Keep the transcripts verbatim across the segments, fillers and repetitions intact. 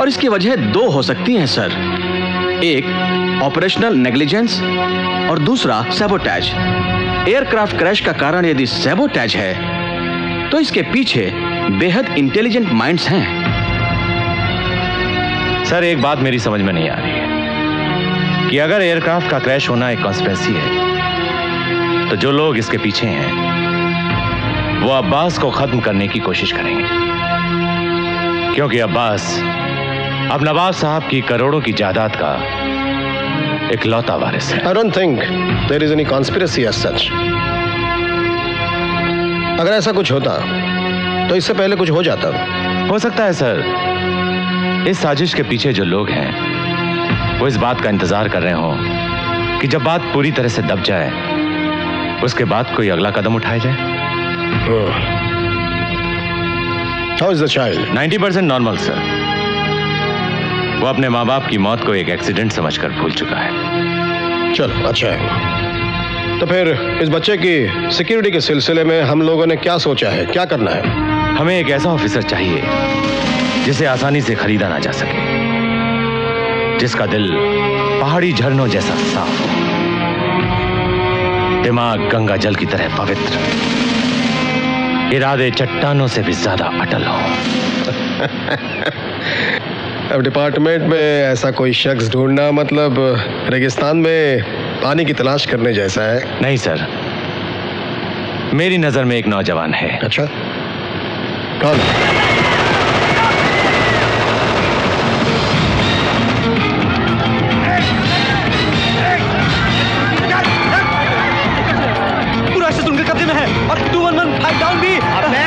और इसकी वजह दो हो सकती हैं सर। एक ऑपरेशनल नेग्लिजेंस और दूसरा सैबोटेज। एयरक्राफ्ट क्रैश का कारण यदि सैबोटेज है तो इसके पीछे बेहद इंटेलिजेंट माइंड्स हैं। सर एक बात मेरी समझ में नहीं आ रही है कि अगर एयरक्राफ्ट का क्रैश होना एक कॉन्स्पिरेसी है तो जो लोग इसके पीछे हैं वो अब्बास को खत्म करने की कोशिश करेंगे, क्योंकि अब्बास अब नवाब साहब की करोड़ों की जायदाद का इकलौता वारिस है। I don't think there is any conspiracy as such. अगर ऐसा कुछ होता तो इससे पहले कुछ हो जाता। हो सकता है सर इस साजिश के पीछे जो लोग हैं वो इस बात का इंतजार कर रहे हों कि जब बात पूरी तरह से दब जाए उसके बाद कोई अगला कदम उठाया जाए। How is the child? ninety percent normal sir. वो अपने माँ बाप की मौत को एक एक्सीडेंट समझकर भूल चुका है। चलो अच्छा है। तो फिर इस बच्चे की सिक्योरिटी के सिलसिले में हम लोगों ने क्या सोचा है, क्या करना है? हमें एक ऐसा ऑफिसर चाहिए जिसे आसानी से खरीदा ना जा सके, जिसका दिल पहाड़ी झरनों जैसा साफ हो, दिमाग गंगा जल की तरह पवित्र, इरादे चट्टानों से भी ज्यादा अटल हो। अब डिपार्टमेंट में ऐसा कोई शख्स ढूंढना मतलब रेगिस्तान में पानी की तलाश करने जैसा है। नहीं सर, मेरी नजर में एक नौजवान है। अच्छा, कौन? पूरा शस्त्र उनके कब्जे में है और two one one five down भी।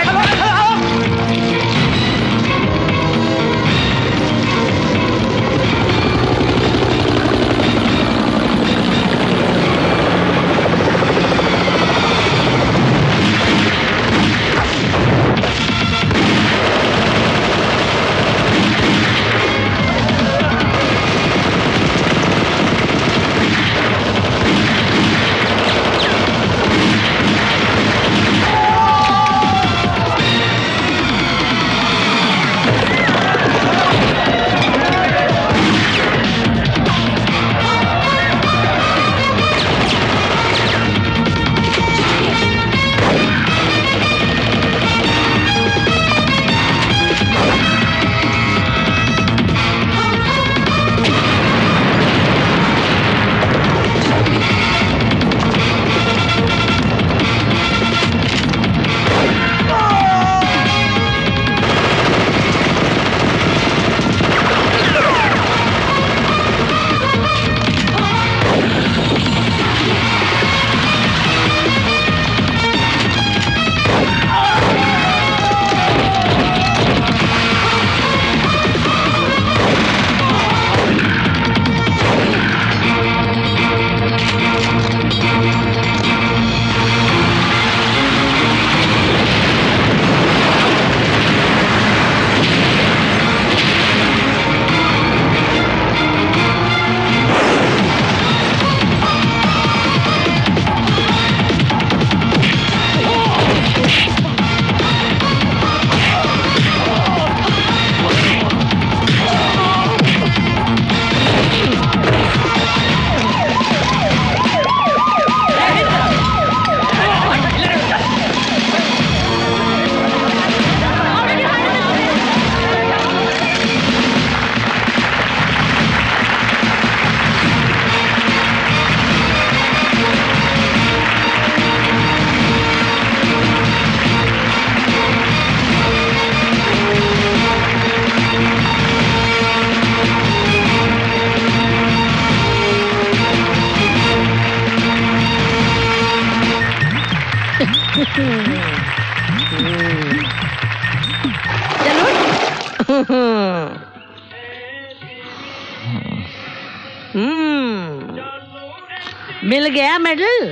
मिल गया मेडल?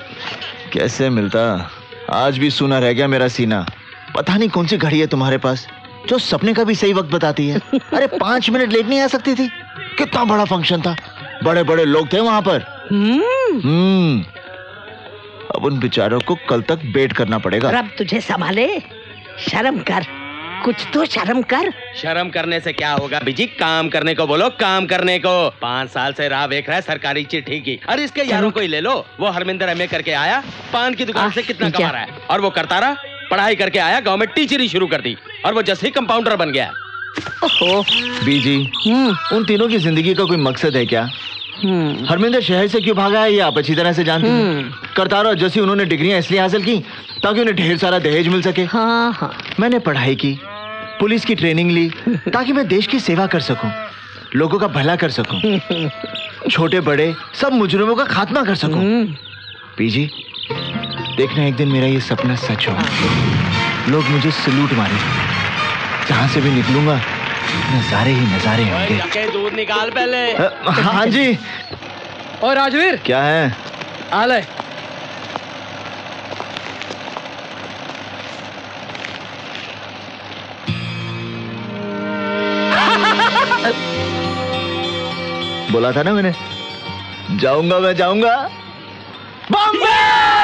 कैसे मिलता, आज भी सूना रह गया मेरा सीना। पता नहीं कौन सी घड़ी है तुम्हारे पास जो सपने का भी सही वक्त बताती है। अरे पांच मिनट लेट नहीं आ सकती थी? कितना बड़ा फंक्शन था, बड़े बड़े लोग थे वहां पर। हम्म अब उन बेचारों को कल तक वेट करना पड़ेगा। रब तुझे संभाले, शर्म कर। कुछ तो शर्म कर। शर्म करने से क्या होगा बीजी, काम करने को बोलो, काम करने को। पाँच साल से राह देख रहा है सरकारी चिट्ठी की। अरे इसके यारों को ही ले लो, वो हरमिंदर एमए करके आया, पान की दुकान से कितना कमा रहा है, और वो करता रहा, पढ़ाई करके आया, गांव में टीचरी शुरू कर दी, और वो जैसे ही कंपाउंडर बन गया। ओहो बीजी, उन तीनों की जिंदगी का कोई मकसद है क्या? हरमिंदर शहर से क्यों भागा है ये आप अच्छी तरह से जानते हैं। करतार और जैसी उन्होंने डिग्रियां इसलिए हासिल की ताकि उन्हें ढेर सारा दहेज मिल सके। हाँ हाँ। मैंने पढ़ाई की, पुलिस की ट्रेनिंग ली ताकि मैं देश की सेवा कर सकूं, लोगों का भला कर सकूं, छोटे बड़े सब मुजरिमों का खात्मा कर सकूं। बीजी देखना एक दिन मेरा ये सपना सच हो, लोग मुझे सलूट मारे, जहां से भी निकलूंगा नजारे ही नजारे होंगे। जाके दूध निकाल पहले। हाँ जी। और राजवीर क्या है? आ ले। बोला था ना मैंने, जाऊंगा मैं जाऊंगा बॉम्बे।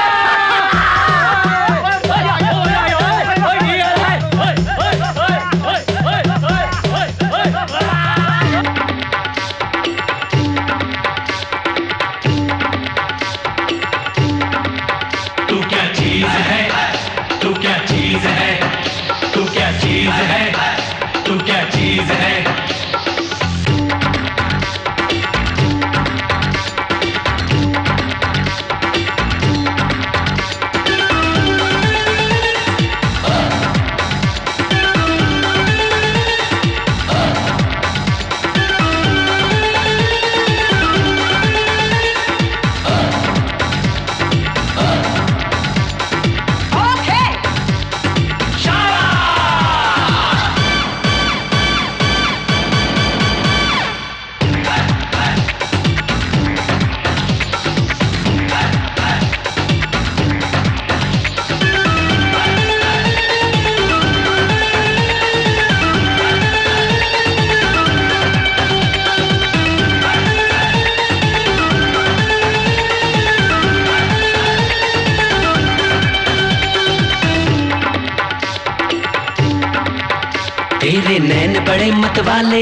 तेरे नैन बड़े मतवाले,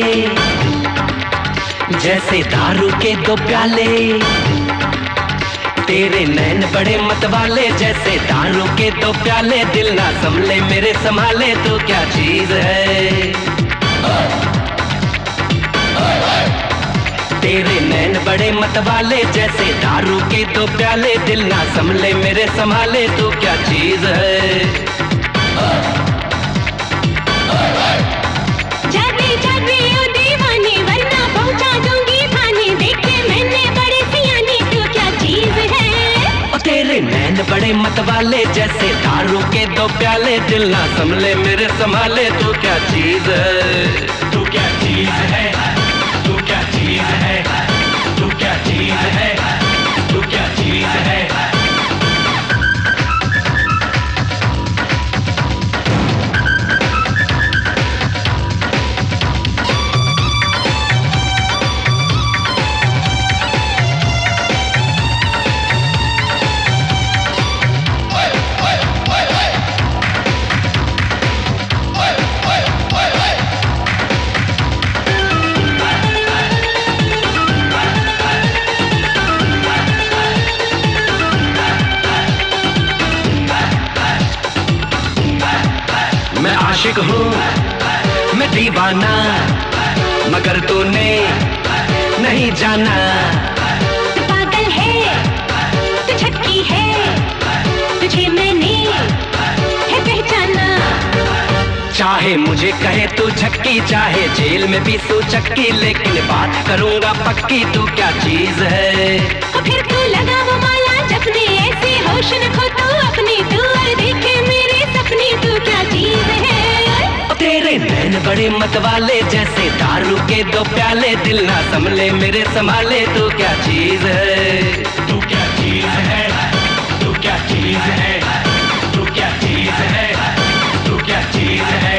जैसे दारू के दो प्याले। तेरे नैन बड़े मतवाले, जैसे दारू के दो प्याले। दिल ना संभले मेरे संभाले, तो क्या चीज है। तेरे नैन बड़े मतवाले, जैसे दारू के दो प्याले। दिल ना संभले मेरे संभाले, तो क्या चीज है। तेरे नैन बड़े मतवाले, जैसे दारू के दो प्याले। दिल ना संभले मेरे संभाले, तो क्या चीज है। तू क्या चीज है, तू क्या चीज है, तू क्या चीज है, तू क्या चीज है। आशिक हूँ मैं दीवाना, मगर तूने नहीं जाना। तू पागल है, तू छक्की है, तुझे मैंने है पहचाना। चाहे मुझे कहे तू छक्की, चाहे जेल में भी तू चक्की, लेकिन बात करूंगा पक्की। तू क्या चीज है। तो फिर तू लगा वो माला जपने, ऐसे होश न खो तू अपनी। तू और देखे मेरे सपने, तू क्या चीज है। तेरे नैन बड़े मतवाले, जैसे दारू के दो प्याले। दिल ना संभले मेरे संभाले, तू क्या चीज है। तू क्या चीज है, तू क्या चीज है, तू क्या चीज है, तू क्या चीज है।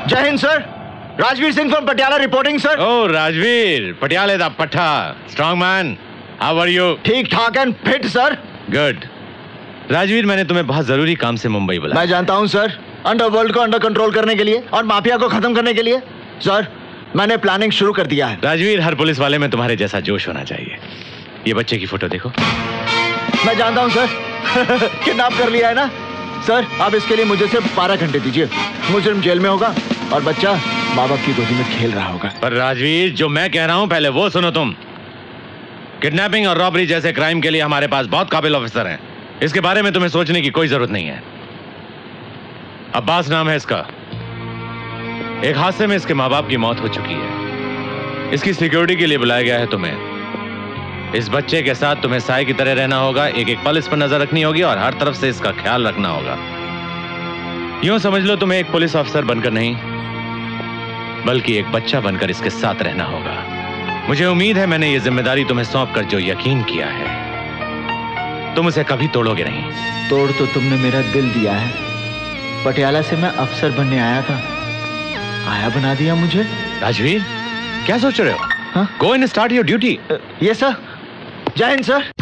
जय Hind sir, Rajveer Singh from Patiala reporting sir. ओ राजवीर, पटियाले दा पट्टा, strong man, how are you? ठीक ठाक and fit sir. Good. Rajveer, मैंने तुम्हें बहुत जरूरी काम से मुंबई बुलाया। मैं जानता हूं सर, अंडरवर्ल्ड को अंडर कंट्रोल करने के लिए और माफिया को खत्म करने के लिए। सर, मैंने प्लानिंग शुरू कर दिया है। राजवीर, हर पुलिस वाले में तुम्हारे जैसा जोश होना चाहिए। ये बच्चे की फोटो देखो। मैं जानता हूं सर, किडनैप कर लिया है ना सर। आप इसके लिए मुझे सिर्फ बारह घंटे दीजिए। मुजरिम जेल में होगा और बच्चा माँ बाप की गोदी में खेल रहा होगा। पर राजवीर, जो मैं कह रहा हूं पहले वो सुनो तुम। किडनैपिंग और रॉबरी जैसे क्राइम के लिए हमारे पास बहुत काबिल ऑफिसर हैं। इसके बारे में तुम्हें सोचने की कोई जरूरत नहीं है। अब्बास नाम है इसका। एक हादसे में इसके माँ बाप की मौत हो चुकी है। इसकी सिक्योरिटी के लिए बुलाया गया है तुम्हें। इस बच्चे के साथ तुम्हें साय की तरह रहना होगा, एक एक पल इस पर नजर रखनी होगी और हर तरफ से इसका ख्याल रखना होगा। यूं समझ लो, तुम्हें एक पुलिस ऑफिसर बनकर नहीं बल्कि एक बच्चा बनकर इसके साथ रहना होगा। मुझे उम्मीद है मैंने ये जिम्मेदारी तुम्हें सौंपकर जो यकीन किया है, तुम उसे कभी तोड़ोगे नहीं। तोड़ तो तुमने मेरा दिल दिया है। पटियाला से मैं अफसर बनने आया था, आया बना दिया मुझे। राजवीर, क्या सोच रहे हो? Go and start your duty. Yes sir. जय हिंद सर।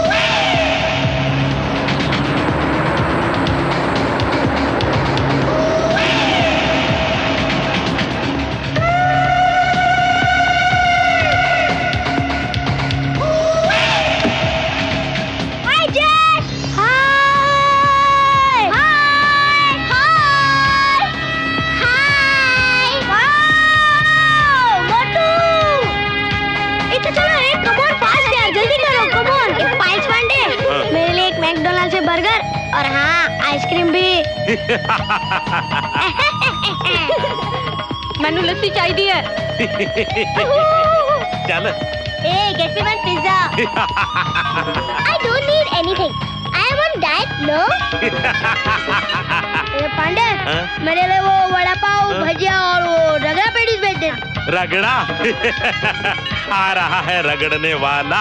बर्गर और हाँ आइसक्रीम भी। मैनू लस्सी चाहिए है। चल। Hey, get me one pizza. I don't need anything. I am on diet, no? ए पांडे, मेरे लिए वो वड़ा पाव, भजिया और वो रगड़ा पेटीज भेज दे। रगड़ा? आ रहा है रगड़ने वाला।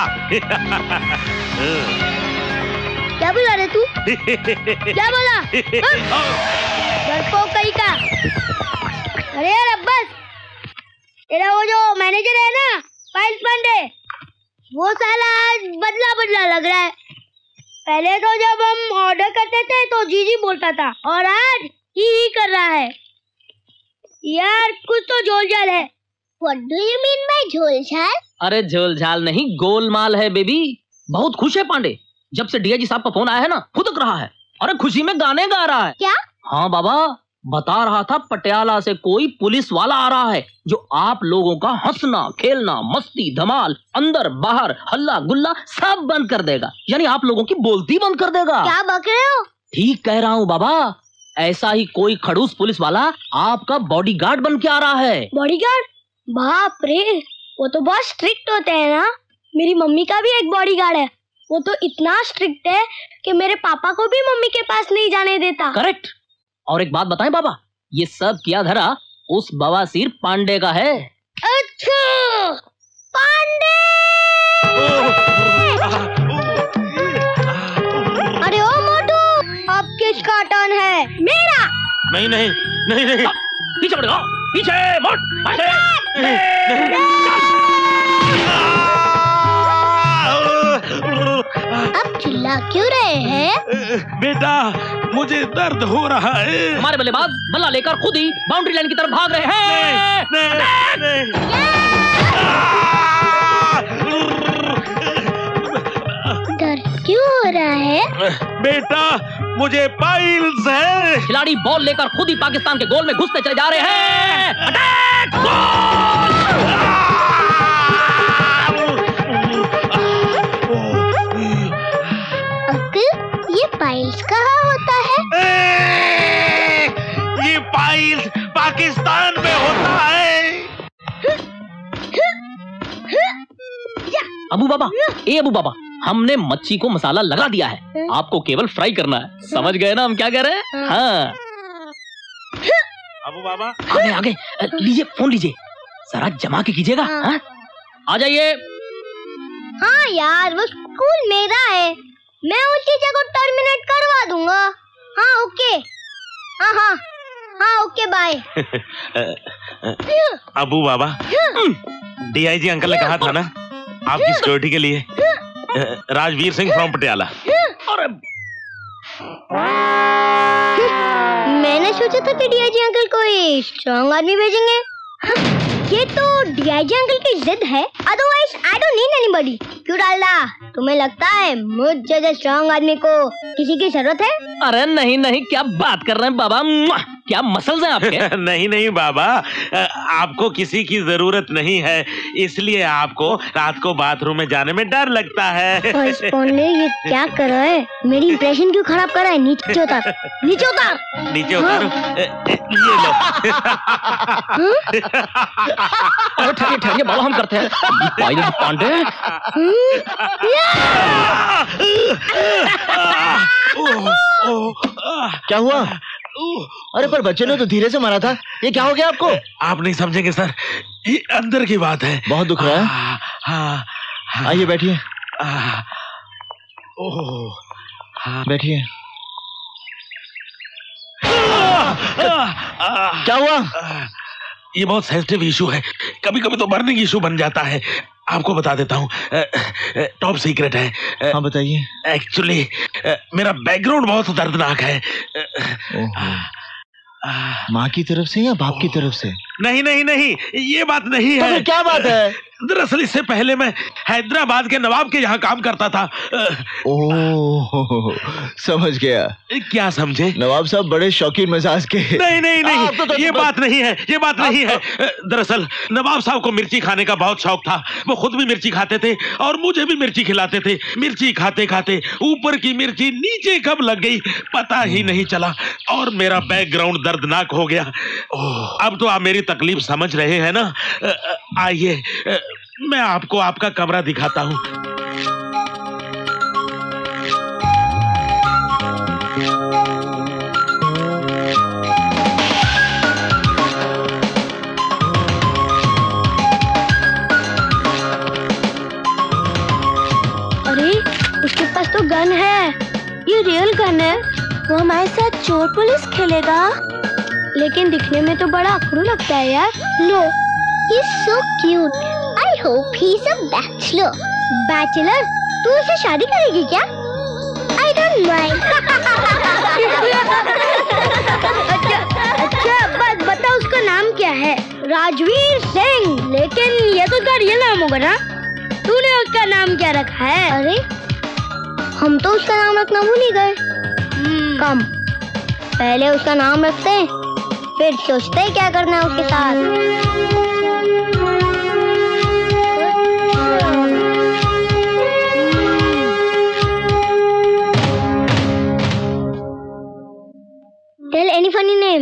क्या बोला रे तू? क्या बोला? डरपोक कहीं का? अरे यार अब्बास, तेरा वो जो मैनेजर है ना, फाइल्स पांडे, वो साला आज बदला बदला लग रहा है। पहले तो जब हम ऑर्डर करते थे तो जी जी बोलता था और आज ही ही कर रहा है। यार कुछ तो झोलझाल है। What do you mean by झोलझाल? अरे झोलझाल नहीं, गोलमाल है बेबी। बहुत खुश है पांडे, जब से डीआईजी साहब का फोन आया है ना, फुदक रहा है। अरे खुशी में गाने गा रहा है। क्या? हाँ बाबा, बता रहा था पटियाला से कोई पुलिस वाला आ रहा है जो आप लोगों का हंसना खेलना मस्ती धमाल अंदर बाहर हल्ला गुल्ला सब बंद कर देगा। यानी आप लोगों की बोलती बंद कर देगा। क्या बक रहे हो? ठीक कह रहा हूँ बाबा, ऐसा ही कोई खड़ूस पुलिस वाला आपका बॉडीगार्ड बन के आ रहा है। बॉडीगार्ड? बाप रे, वो तो बहुत स्ट्रिक्ट होते हैं ना। मेरी मम्मी का भी एक बॉडीगार्ड है, वो तो इतना स्ट्रिक्ट है कि मेरे पापा को भी मम्मी के पास नहीं जाने देता। करेक्ट। और एक बात बताएं बाबा, ये सब किया धरा उस बवासीर पांडे का है। अच्छा, पांडे! अरे ओ मोटू, अब किसका टर्न है? मेरा। नहीं नहीं नहीं नहीं, पीछे बढ़ो, पीछे मोट, अब चिल्ला क्यों रहे हैं? बेटा, मुझे दर्द हो रहा है। हमारे बल्लेबाज बल्ला लेकर खुद ही बाउंड्री लाइन की तरफ भाग रहे हैं। नहीं, नहीं, डर क्यों हो रहा है? बेटा, मुझे पाइल्स है। खिलाड़ी बॉल लेकर खुद ही पाकिस्तान के गोल में घुसते चले जा रहे हैं। अटैक! गोल! ये पाइल्स कहाँ होता है? ए, ये पाइल्स पाकिस्तान में होता है। अबू बाबा, ए अबू बाबा, हमने मच्छी को मसाला लगा दिया है, आपको केवल फ्राई करना है। समझ गए ना हम क्या कह रहे हैं? हाँ। अबू बाबा, आगे आगे लीजिए, फोन लीजिए, जरा जमा के कीजिएगा। हाँ? आ जाइए। हाँ यार, वो स्कूल मेरा है, मैं उस टीचर को टर्मिनेट करवा दूंगा। हाँ ओके। हाँ हाँ हाँ okay bye. Abu Baba, DIG uncle ने कहा था ना आपकी सिक्योरिटी के लिए। राजवीर सिंह फ्रॉम पटियाला। अरे मैंने सोचा था कि डीआईजी अंकल कोई स्ट्रॉन्ग आदमी भेजेंगे। ये तो डीआईजी अंकल की जिद है, otherwise I don't need anybody. क्यों डालदा, तुम्हें लगता है मुझ जैसे स्ट्रॉन्ग आदमी को किसी की जरूरत है? अरे नहीं नहीं, क्या बात कर रहे हैं बाबा, क्या मसल्स हैं आपके? नहीं नहीं बाबा, आपको किसी की जरूरत नहीं है, इसलिए आपको रात को बाथरूम में जाने में डर लगता है। ये क्या कर रहा है? मेरी इंप्रेशन क्यों खराब कर रहा है? नीचे उतार, नीचे उतार, नीचे उतारो। ये लो। अरे ठहरिए ठहरिए बाबा, हम करते हैं। पायलट पांडे। क्या हुआ? अरे पर बच्चे ने तो धीरे से मारा था, ये क्या हो गया आपको? आप नहीं समझेंगे सर, ये अंदर की बात है। बहुत दुख रहा है? हाँ, आइए बैठिए। ओह, बैठिए। क्या हुआ? ये बहुत सेंसिटिव इशू है, कभी कभी तो बर्निंग इशू बन जाता है। आपको बता देता हूँ, टॉप सीक्रेट है। हाँ बताइए। एक्चुअली मेरा बैकग्राउंड बहुत दर्दनाक है। माँ की तरफ से या बाप की तरफ से? नहीं नहीं नहीं, ये बात नहीं तो है। क्या बात है? दरअसल इससे पहले मैं हैदराबाद के नवाब के यहाँ काम करता था। ओह, समझ गया। क्या समझे? नवाब साहब बड़े शौकीन मिजाज के। नहीं नहीं नहीं, तो, तो, ये तो, बात नहीं है, ये बात नहीं है। दरअसल नवाब साहब को मिर्ची खाने का बहुत शौक था, वो खुद भी मिर्ची खाते थे और मुझे भी मिर्ची खिलाते थे। मिर्ची खाते खाते ऊपर की मिर्ची नीचे कब लग गई पता ही नहीं चला और मेरा बैकग्राउंड दर्दनाक हो गया। अब तो आप मेरी तकलीफ समझ रहे हैं ना? आइए मैं आपको आपका कमरा दिखाता हूँ। अरे उसके पास तो गन है, ये रियल गन है। वो हमारे साथ चोर पुलिस खेलेगा, लेकिन दिखने में तो बड़ा अखरू लगता है यार। No, he is so cute. I hope he is a bachelor. Bachelor? तू उससे शादी करेगी क्या? I don't mind. अच्छा अच्छा, बस बता उसका नाम क्या है? राजवीर सिंह। लेकिन ये तो उसका रियल नाम होगा ना? तूने उसका नाम क्या रखा है? अरे हम तो उसका नाम रखना भूल ही गए। कम, पहले उसका नाम रखते हैं, फिर सोचते हैं क्या करना है उसके साथ। Tell any funny name.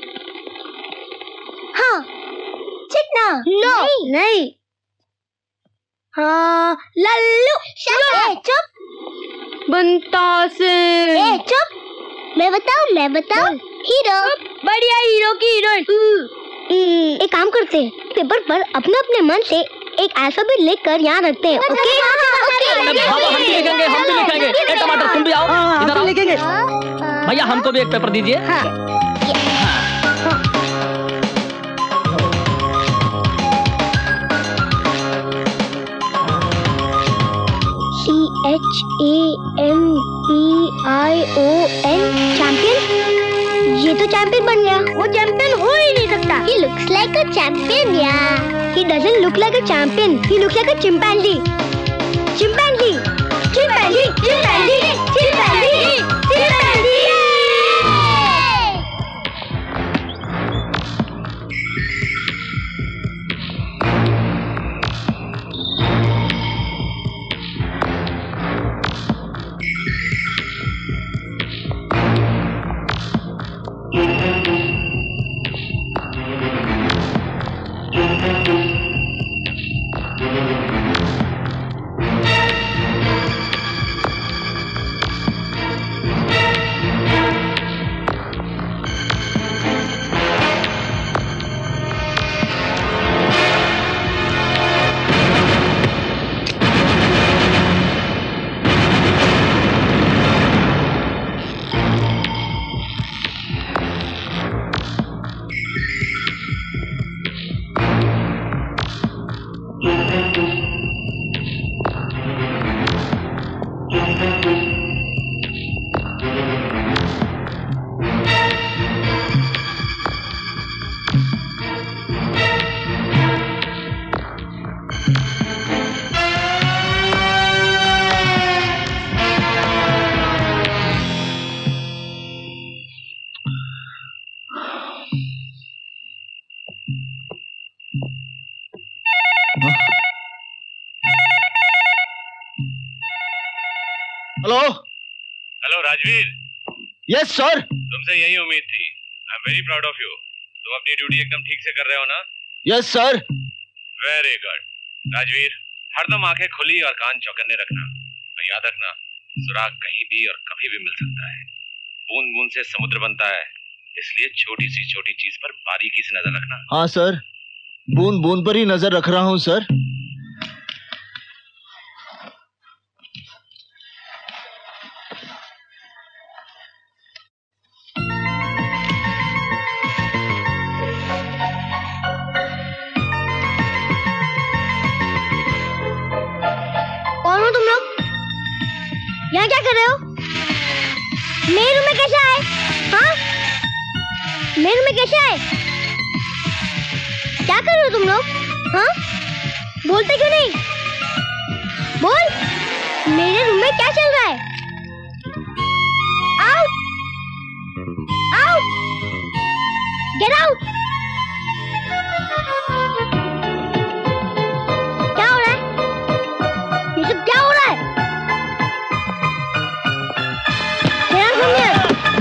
हाँ, चिकना। No, नहीं, नहीं। हाँ, लल्लू। ए, चुप। बंता सिंह। ए, चुप। मैं बताऊँ, मैं बताऊँ। हीरो। बढ़िया हीरो की हीरोइन। एक काम करते हैं, पेपर पर अपने अपने मन से एक अल्फाबेट लिखकर यहाँ रखते हैं। ओके? ओके। हम भी लिखेंगे, हम भी लिखेंगे। ए टमाटर तुम भी आओ, इधर आओ। लिखेंगे। भैया हमको भी एक पेपर दीजिए। हाँ। C H A M P I O N champion. ये तो चैंपियन बन गया। वो चैंपियन हो ही नहीं सकता। He looks like a champion, yeah. He doesn't look like a champion. He looks like a chimpanzee. Chimpanzee. Chimpanzee. Chimpanzee. Chimpanzee. Chimpanzee. Hello hello Rajveer. Yes sir. तुमसे यही उम्मीद थी। I am very proud of you. तुम अपनी duty एकदम ठीक से कर रहे हो ना? Yes sir. Very good. Rajveer, हरदम आंखें खुली और कान चौकन्ने रखना और याद रखना, सुराग कहीं भी और कभी भी मिल सकता है। बूंद बूंद से समुद्र बनता है, इसलिए छोटी सी छोटी चीज पर बारीकी से नजर रखना। हाँ सर, बूंद बूंद पर ही नजर रख रहा हूँ सर। कौन हो तुम लोग? यहाँ क्या कर रहे हो? मेरे रूम में कैसे आए? हाँ? मेरे रूम में कैसे आए? क्या कर रहे हो तुम लोग? हाँ? बोलते क्यों नहीं? बोल, मेरे रूम में क्या चल रहा है? आउट! आउट! Get out! क्या हो रहा है? ये सब क्या हो रहा है? Get out from here!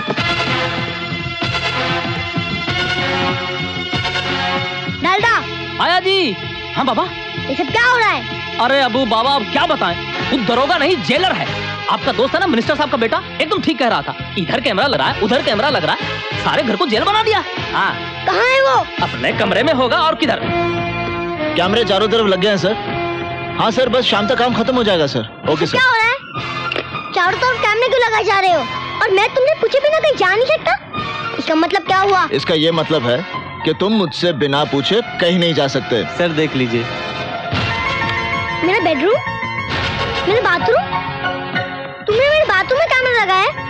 Dalda! आया जी। हाँ बाबा। ये सब क्या हो रहा है? अरे अबू बाबा अब क्या बताएं, वो दरोगा नहीं जेलर है। आपका दोस्त है ना मिनिस्टर साहब का बेटा, एकदम ठीक कह रहा था। इधर कैमरा लग रहा है, उधर कैमरा लग रहा है, सारे घर को जेल बना दिया। हाँ। कहाँ है वो? अपने कमरे में होगा और किधर? कैमरे चारों तरफ लग गए हैं सर। हाँ सर, बस शाम तक काम खत्म हो जाएगा सर। Okay sir. क्या हो रहा है? चारों तरफ कैमरे क्यों लगाए जा रहे हो? और मैं तुमने पूछे बिना कहीं जा नहीं सकता? इसका मतलब क्या हुआ? इसका ये मतलब है कि तुम मुझसे बिना पूछे कहीं नहीं जा सकते। सर देख लीजिए। मेरा बेडरूम, मेरा बाथरूम, तुमने मेरे बाथरूम में कैमरा लगाया है?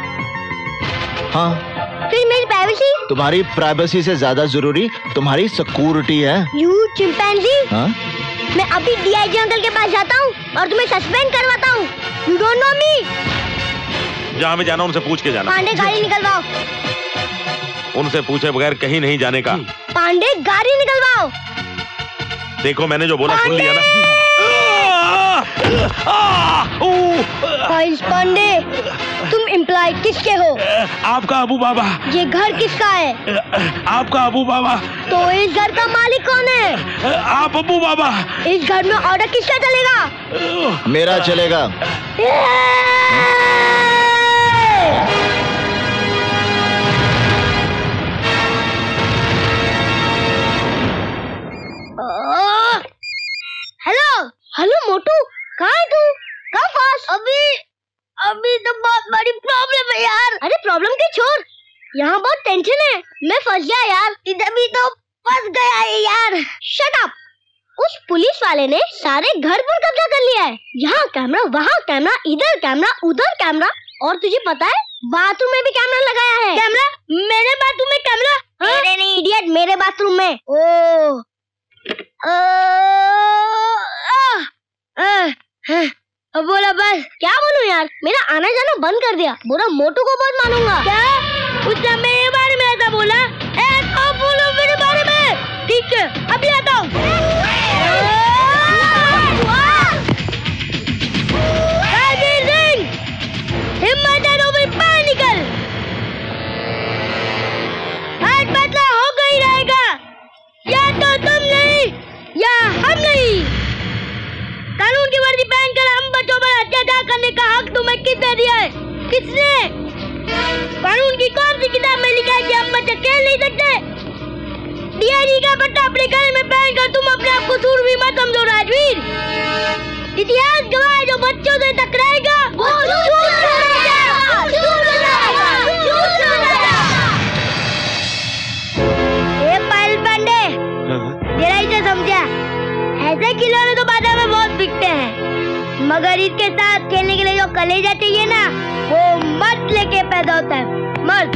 हाँ। फिर मेरी प्राइवेसी? तुम्हारी प्राइवेसी से ज्यादा जरूरी तुम्हारी सिक्योरिटी है। You chimpanzee. हाँ? मैं अभी डीआईजी अंकल के पास जाता हूँ और तुम्हें सस्पेंड करवाता हूँ। You don't know me. जहाँ में जाना उनसे पूछ के जाना। पांडे गाड़ी निकलवाओ। उनसे पूछे बगैर कहीं नहीं जाने का। पांडे गाड़ी निकलवाओ। देखो मैंने जो बोला सुन लिया ना। फाइल्स पांडे, तुम एम्प्लॉय किसके हो? आपका अबू बाबा। ये घर किसका है? आपका अबू बाबा। तो इस घर का मालिक कौन है? आप अबू बाबा। इस घर में ऑर्डर किसका चलेगा? मेरा चलेगा। हेलो हेलो मोटू, कहाँ है तू? कहाँ फंस? अभी अभी तो बहुत बड़ी प्रॉब्लम है यार। अरे प्रॉब्लम के छोड़, यहाँ बहुत टेंशन है। मैं फंस गया यार, इधर भी तो फंस गया है यार। Shut up. उस पुलिस वाले ने सारे घर पर कब्जा कर लिया है। यहाँ कैमरा, वहाँ कैमरा, इधर कैमरा, उधर कैमरा। और तुझे पता है बाथरूम में भी कैमरा लगाया है। कैमरा? मेरे बाथरूम में कैमरा? मेरे नहीं इडियट, मेरे बाथरूम में। ओह अब बोला बस। क्या बोलूं यार, मेरा आना जाना बंद कर दिया। बोला मोटू को बहुत मानूंगा। क्या? उसने मेरे बारे में ऐसा बोला? ऐसा बोलो मेरे बारे में। ठीक है, अभी आता हूँ। राजवीर सिंह, हिम्मत है तो भी बाहर निकल। आज बदला हो गई रहेगा, या तो तुम नहीं या हम नहीं। कानून की वर्दी पहनकर हम बच्चों पर अत्याचार करने का हक तुम्हें किसने दिया है? किसने? कानून की कौन सी किताब में लिखा है कि हम बच्चे खेल नहीं सकते? डीआईजी का पट्टा अपने गले में पहनकर तुम अपने आप को सूरवीर मत समझो राजवीर। इतिहास गवाह है, जो बच्चों से टकराएगा वो शूर रहेगा, शूर रहेगा, शूर रहेगा। ये पायल पांडे, जरा इसे समझा। ऐसे खिलौने तो बाजार में बहुत बिकते हैं, मगर इसके साथ खेलने के लिए जो कलेजा चाहिए ना, वो मर्द लेके पैदा होता है। मर्द।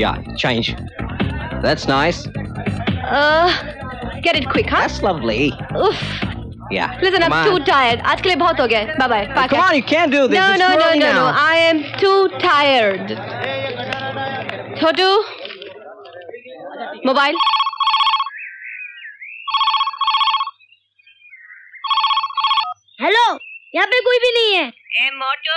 Yeah, change. That's nice. Uh, get it quick, huh? That's lovely. Oof. Yeah. Listen, I'm too tired. आज के लिए बहुत हो गया. Bye bye. Come on, you can't do this. No, it's no, no, early no, now. no. I am too tired. छोटू, mobile. Hello, यहाँ पे कोई भी नहीं है. ए मोटू.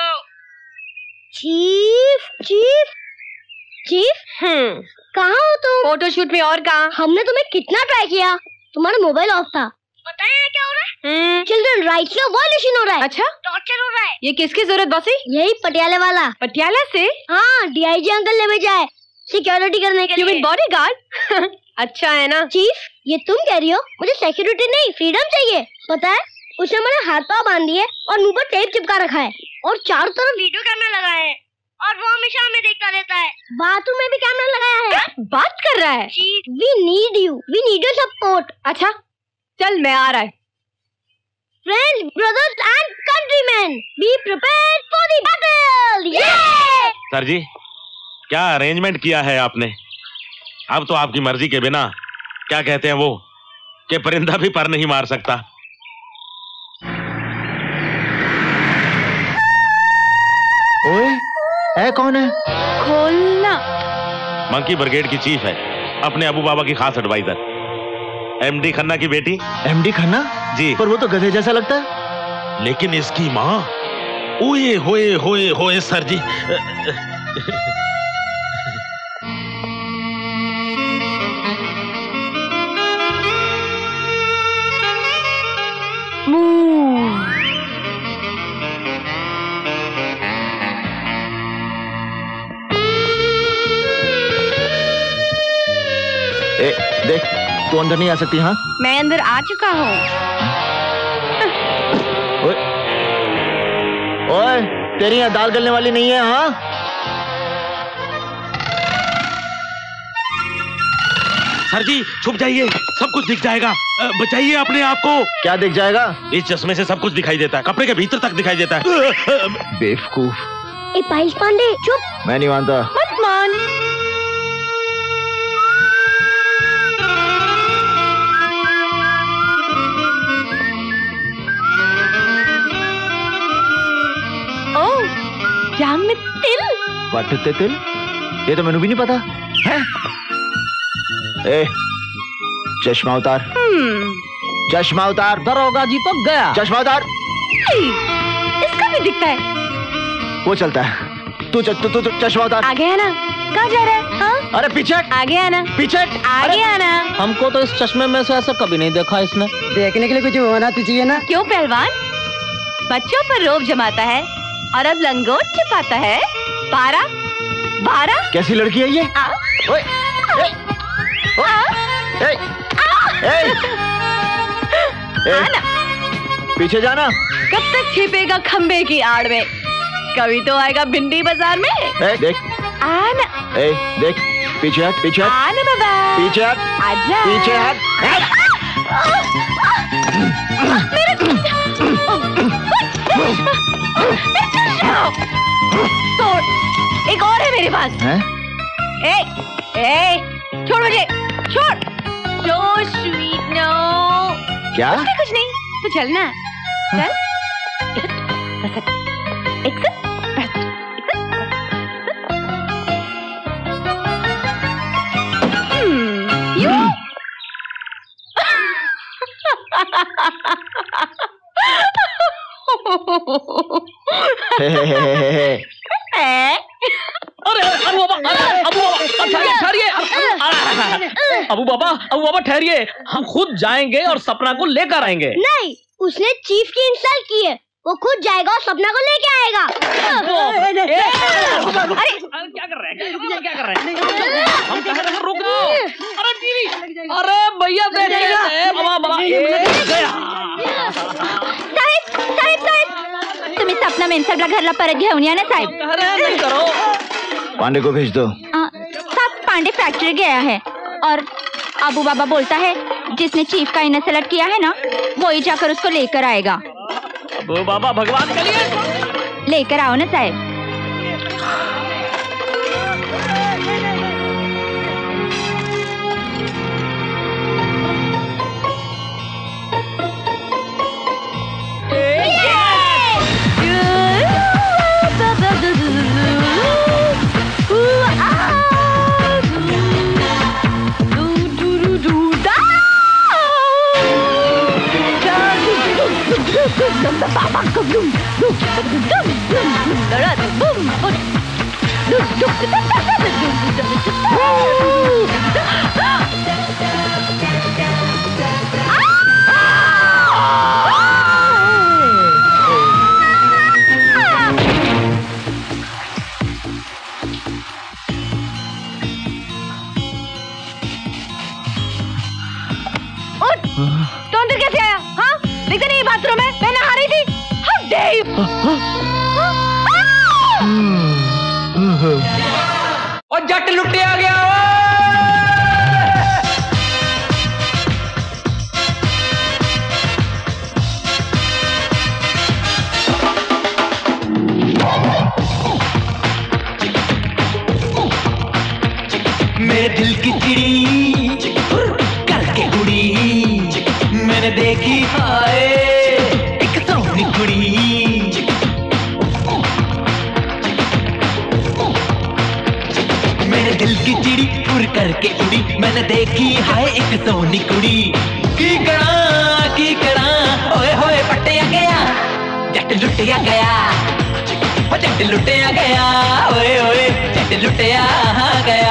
Chief, chief, chief. हम्म. कहाँ हो तुम? फोटो शूट में और कहाँ? हमने तुम्हें कितना ट्राई किया, तुम्हारा मोबाइल ऑफ था. पता है क्या हो रहा है? चिल्ड्रन राइट्स का वायलेशन हो रहा है. अच्छा, टॉर्चर हो रहा है. ये किसकी जरूरत बॉसी? यही पटियाला वाला. पटियाला से? हाँ, डीआईजी अंकल ने भेजा है सिक्योरिटी करने के लिए. You mean bodyguard? अच्छा है ना? चीफ, ये तुम कह रही हो मुझे सिक्योरिटी नहीं फ्रीडम चाहिए. पता है, उसने मेरे हाथ पाँव बांध दिए और मुंह पर टेप चिपका रखा है और चारों तरफ वीडियो कैमरा लगा है और वो हमेशा हमें देखता रहता है. बाथरूम में भी कैमरा लगाया है. बात कर रहा है? We need you, we need your support. अच्छा, चल मैं आ रहा है. Friends, brothers and countrymen, be prepared for the battle. Yeah! Sir ji, क्या अरेंजमेंट किया है आपने? अब तो आपकी मर्जी के बिना, क्या कहते हैं वो, कि परिंदा भी पर नहीं मार सकता. ओए, है कौन है? खोलना. मंकी ब्रिगेड की चीफ है, अपने अबू बाबा की खास एडवाइजर, एमडी खन्ना की बेटी. एमडी खन्ना? जी. पर वो तो गधे जैसा लगता है. लेकिन इसकी माँ, ओए होए होए होए सर जी. ए, देख, तू अंदर नहीं आ सकती. हाँ, मैं अंदर आ चुका हूँ. ओए, ओए, तेरी यहाँ दाल गलने वाली नहीं है. हाँ, सर जी छुप जाइए, सब कुछ दिख जाएगा. बचाइए अपने आप को. क्या दिख जाएगा? इस चश्मे से सब कुछ दिखाई देता है, कपड़े के भीतर तक दिखाई देता है. बेवकूफ. ए पाइल्स पांडे, चुप. मैं नहीं मानता. मत मान. जांग में तिल. बटते तिल? ये तो मैंने भी नहीं पता है. ए, चश्मा उतार. चश्मा उतार. दरोगा जी तो गया. चश्मा उतार. इसका भी दिखता है. वो चलता है. तू तू तू चश्मा उतार. आगे आना. कहाँ जा रहा है? हाँ? अरे पीछे. आगे आना. पीछे. आगे आना. हमको तो इस चश्मे में से ऐसा कभी नहीं देखा इसने. देखने के लिए कुछ होना तो चाहिए ना. क्यों पहलवान? बच्चों पर रोब जमाता है और अब लंगोट छिपाता है. बारा बारा. कैसी लड़की है ये? ओए, ए, ओए, ए, ए, ए, पीछे जाना. कब तक छिपेगा खंबे की आड़ में? कभी तो आएगा भिंडी बाजार में. ए, देख. आना. ए, देख, पीछे हट. पीछे हट. आना बाबा. पीछे हट. आजा. पीछे हट. तोड़. एक और है मेरे पास. हैं? ए, ए, छोड़ मुझे. छोड़. So sweet, no. क्या? कुछ नहीं, कुछ नहीं. तो चलना. चल. एक सर. यू. अरे अबू बाबा, अरे अबू बाबा, ठहरिए, अबू बाबा, अबू बाबा ठहरिए. हम खुद जाएंगे और सपना को लेकर आएंगे. नहीं, उसने चीफ की इंसल्ट की है. वो खुद जाएगा और सपना को लेके आएगा. अरे क्या कर रहे हैं? क्या कर रहे हैं? हम कह रहे हैं रुक जाओ. अरे टीवी. अरे भैया देखिए. बाबा बाबा गया. साहेब साहेब साहेब तुम्ही सपना मेनसरला घरला परत घेऊन या ना साहेब. नहीं करो. पांडे को भेज दो. साहब पांडे फैक्ट्री गया है और अबू बाबा बोलता है जिसने चीफ का इनर सेलेक्ट किया है ना वही जाकर उसको लेकर आएगा. अबू बाबा भगवान के लिए लेकर आओ ना साहब. तो अंदर कैसे आया? हाँ, देखा नहीं बाथरूम में मैं नहा रही थी। How dare you? और जट लुटे आ गया। मेरे दिल की चिड़ी करके उड़ी, मैंने देखी हाय एक सोनी कुड़ी। मेरे दिल की चिड़ी उड़ करके उड़ी, मैंने देखी हाय एक सोनी कुड़ी। की करा की करा ओए होए पटिया गया, जट लुटिया गया, ओ जट लुटिया गया, ओए ओए जट लुटिया गया।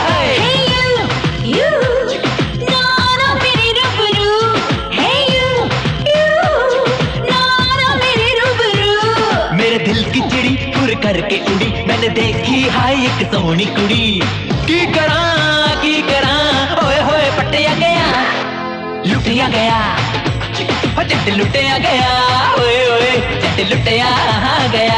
करके उड़ी, मैंने देखी हाय एक सोनी कुड़ी। की करा की करा ओए होए पटिया गया, लुटिया गया, ओ जट लुटिया गया, ओए ओए जट लुटिया गया।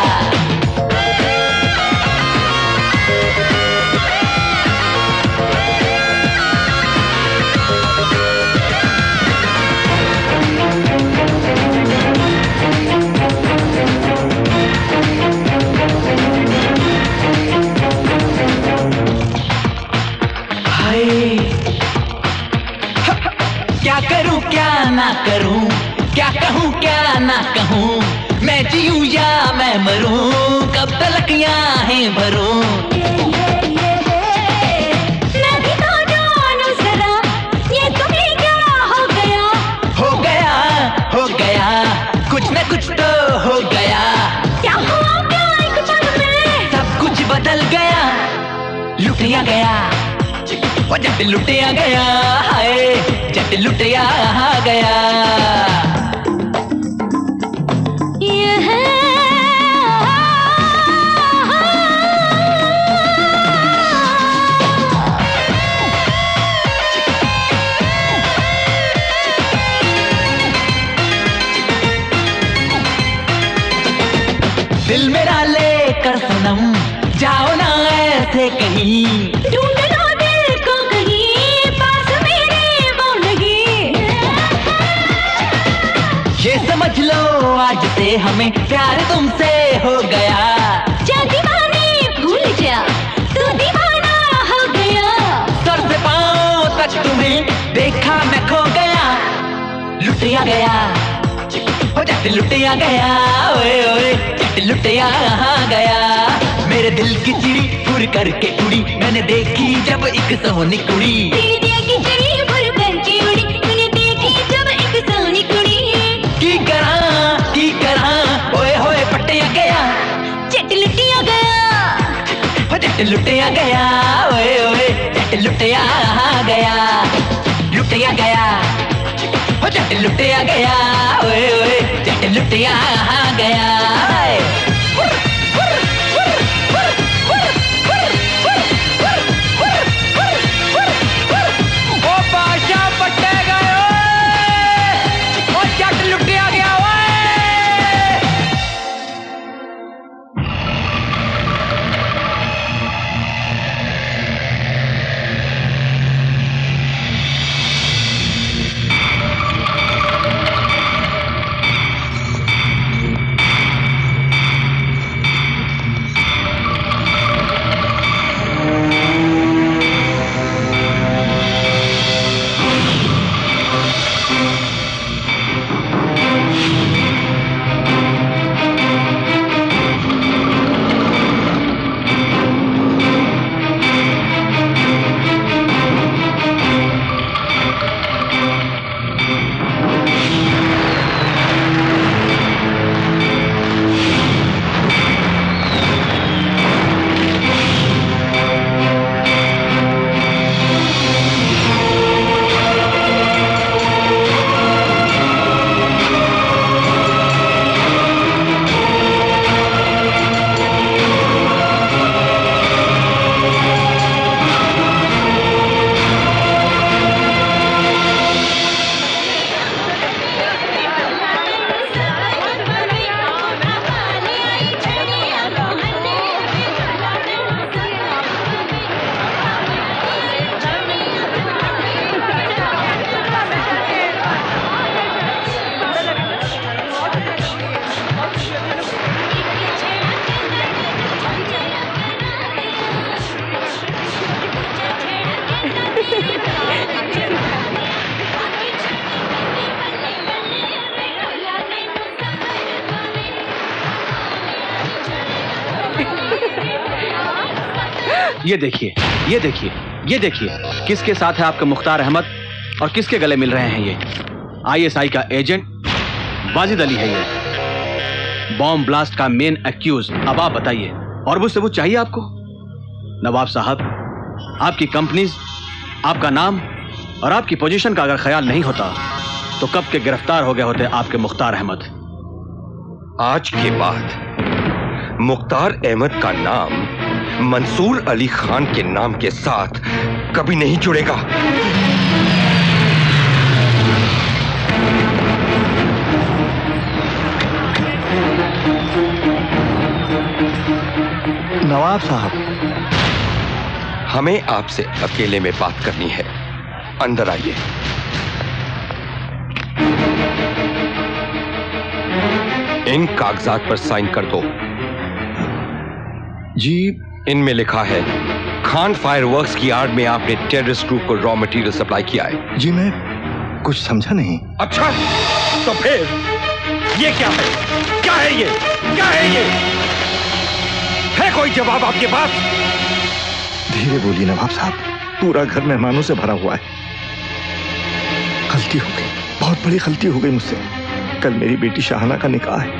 क्या करूं क्या ना करूं, क्या कहूं क्या ना कहूं, मैं जीऊं या मैं मरूं, कब तक याहें भरूं। मैं भी तो जानूं जरा, ये तुम्हें क्या हो गया? हो गया हो गया कुछ न कुछ तो हो गया। क्या हुआ क्या एक पल में? सब कुछ बदल गया, लुटिया गया, ओ जट लुटिया गया, हाय जट लुटिया गया। दिल मेरा लेकर सनम जाओ ना ऐसे कहीं, ढूंढना दिल को कहीं, पास मेरे वो लगी। ये समझ लो आज से हमें प्यार तुमसे हो गया। जा दीवाने भूल जा, तू दीवाना हो गया। सर से पांव तक तुम्हें देखा मैं खो गया, लुटिया गया, ओ जट लुटिया गया, ओए ओए जट लुटिया गया। मेरे दिल की चिड़ी फुर करके उड़ी, मैंने देखी जब एक सोनी कुड़ी। तेरे दिल की चिड़ी फुर करके उड़ी, मैंने देखी जब एक सोनी कुड़ी। की करा की करा ओए होए पटिया गया, जट लुटिया गया, ओ जट लुटिया गया, ओए ओए जट लुटिया गया, लुटिया गया, ओ जट लुटिया गया, ओए ओए जट लुटिया गया। ओ बादशाह पट्टे गए और जट लुटिया गया। ये देखिए, ये देखिए, ये देखिए, किसके साथ है आपका मुख्तार अहमद और किसके गले मिल रहे हैं ये? आईएसआई का एजेंट वाजिद अली है ये, बॉम्ब ब्लास्ट का मेन एक्यूज। अब आप बताइए, और वो सबूत चाहिए आपको? नवाब साहब, आपकी कंपनीज, आपका नाम और आपकी पोजीशन का अगर ख्याल नहीं होता तो कब के गिरफ्तार हो गए होते आपके मुख्तार अहमद। आज के बाद मुख्तार अहमद का नाम मंसूर अली खान के नाम के साथ कभी नहीं जुड़ेगा। नवाब साहब, हमें आपसे अकेले में बात करनी है, अंदर आइए। इन कागजात पर साइन कर दो। जी। इनमें लिखा है खान फायरवर्क्स की आड़ में आपने टेररिस्ट ग्रुप को रॉ मटेरियल सप्लाई किया है। जी मैं कुछ समझा नहीं। अच्छा, तो फिर ये क्या है? क्या है ये? क्या है ये? है कोई जवाब आपके पास? धीरे बोलिए नवाब साहब, पूरा घर मेहमानों से भरा हुआ है। गलती हो गई, बहुत बड़ी गलती हो गई मुझसे। कल मेरी बेटी शाहना का निकाह है।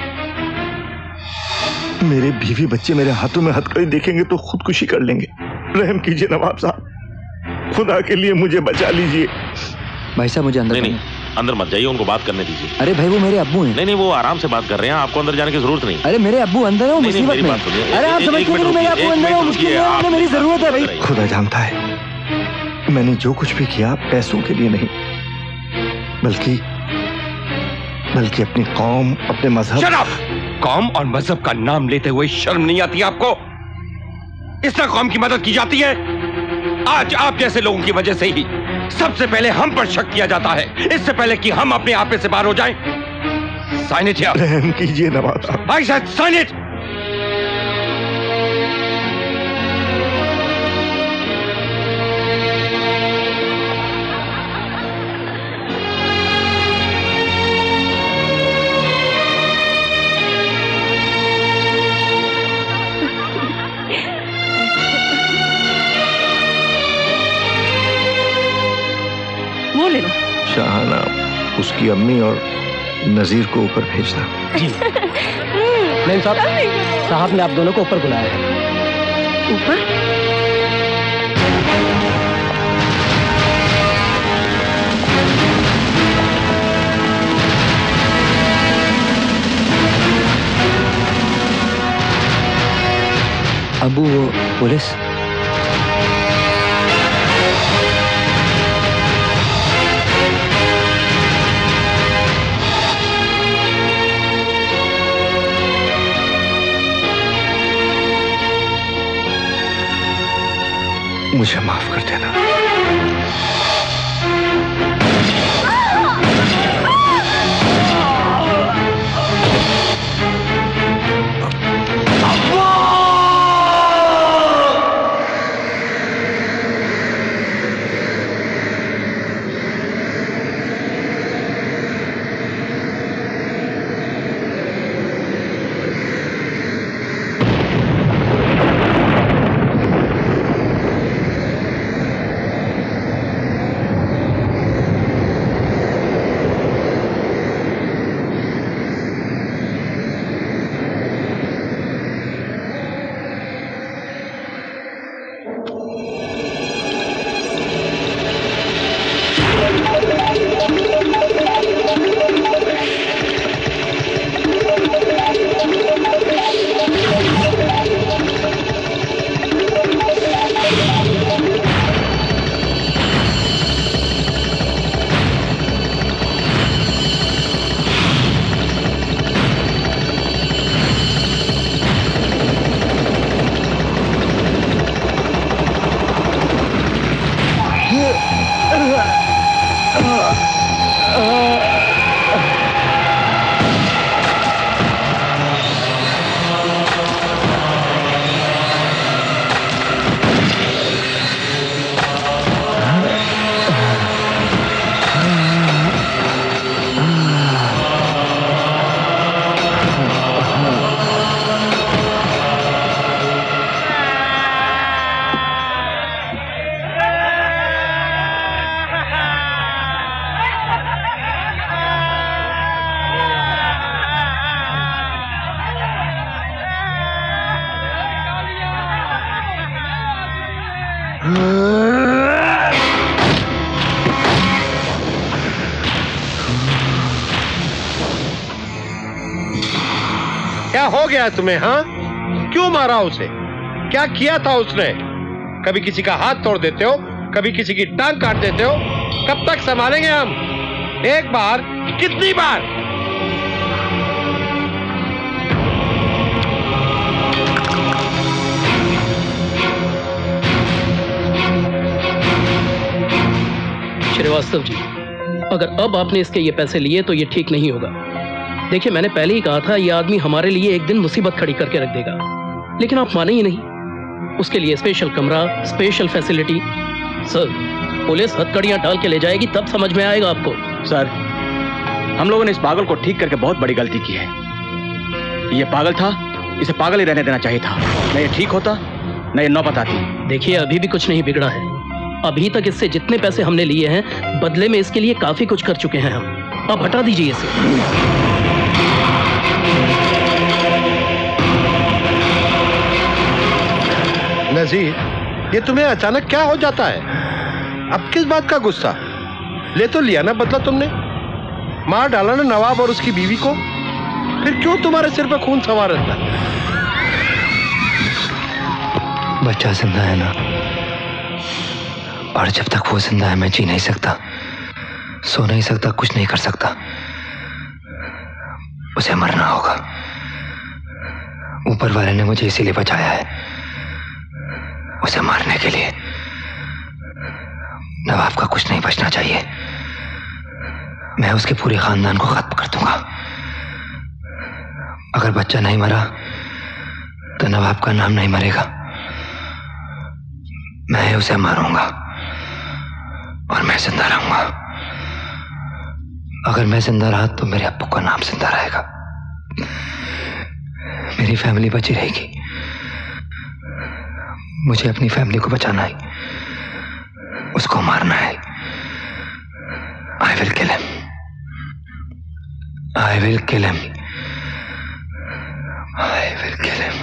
मेरे बीवी बच्चे मेरे हाथों में हथकड़ी देखेंगे तो खुदकुशी कर लेंगे। रहम कीजिए नवाब साहब, खुदा के लिए मुझे बचा लीजिए। भाई साहब मुझे अंदर नहीं, नहीं अंदर मत जाइए, उनको बात करने दीजिए। अरे भाई वो मेरे अब्बू हैं। नहीं नहीं वो आराम से बात कर रहे हैं, आपको अंदर जाने की जरूरत नहीं। अरे मेरे अब्बू अंदर है, मुसीबत में। अरे आप समझते नहीं, मेरे अब्बू अंदर है, मुश्किल में, मेरी जरूरत है भाई। खुदा जानता है मैंने जो कुछ भी किया पैसों के लिए नहीं, बल्कि बल्कि अपनी कौम, अपने मजहब। Shut up! कौम और मजहब का नाम लेते हुए शर्म नहीं आती आपको? इस तरह कौम की मदद की जाती है? आज आप जैसे लोगों की वजह से ही सबसे पहले हम पर शक किया जाता है, इससे पहले कि हम अपने आपे से बाहर हो जाएं। Sign it here. रहम कीजिए नवाब साहब। I said sign it. वो ले लो। शाहाना, उसकी अम्मी और नजीर को ऊपर भेजना। जी नहीं साहब, साहब ने आप दोनों को ऊपर बुलाया है। ऊपर? अबू वो पुलिस। मुझे माफ कर देना। क्या हो गया तुम्हें? हाँ, क्यों मारा उसे? क्या किया था उसने? कभी किसी का हाथ तोड़ देते हो, कभी किसी की टांग काट देते हो। कब तक संभालेंगे हम? एक बार, कितनी बार? श्रीवास्तव जी, अगर अब आपने इसके ये पैसे लिए तो ये ठीक नहीं होगा। देखिए, मैंने पहले ही कहा था ये आदमी हमारे लिए एक दिन मुसीबत खड़ी करके रख देगा, लेकिन आप माने ही नहीं। उसके लिए स्पेशल कमरा, स्पेशल फैसिलिटी। सर, पुलिस हथकड़ियां डाल के ले जाएगी, तब समझ में आएगा आपको। सर, हम लोगों ने इस पागल को ठीक करके बहुत बड़ी गलती की है। ये पागल था, इसे पागल ही रहने देना चाहिए था। न ये ठीक होता, न ये नौबत आती। देखिए, अभी भी कुछ नहीं बिगड़ा है। अभी तक इससे जितने पैसे हमने लिए हैं, बदले में इसके लिए काफी कुछ कर चुके हैं हम। अब हटा दीजिए इसे। नजीर, ये तुम्हें अचानक क्या हो जाता है? अब किस बात का गुस्सा? ले तो लिया ना बदला तुमने, मार डाला ना नवाब और उसकी बीवी को, फिर क्यों तुम्हारे सिर पर खून सवार रहता है? बच्चा जिंदा है ना, और जब तक वो जिंदा है मैं जी नहीं सकता, सो नहीं सकता, कुछ नहीं कर सकता। उसे मरना होगा। ऊपर वाले ने मुझे इसीलिए बचाया है, उसे मारने के लिए। नवाब का कुछ नहीं बचना चाहिए। मैं उसके पूरे खानदान को खत्म कर दूंगा। अगर बच्चा नहीं मरा तो नवाब का नाम नहीं मरेगा। मैं उसे मारूंगा और मैं जिंदा रहूंगा। अगर मैं जिंदा रहा तो मेरे अब्बू का नाम जिंदा रहेगा, मेरी फैमिली बची रहेगी। मुझे अपनी फैमिली को बचाना है, उसको मारना है। I will kill him, I will kill him, I will kill him.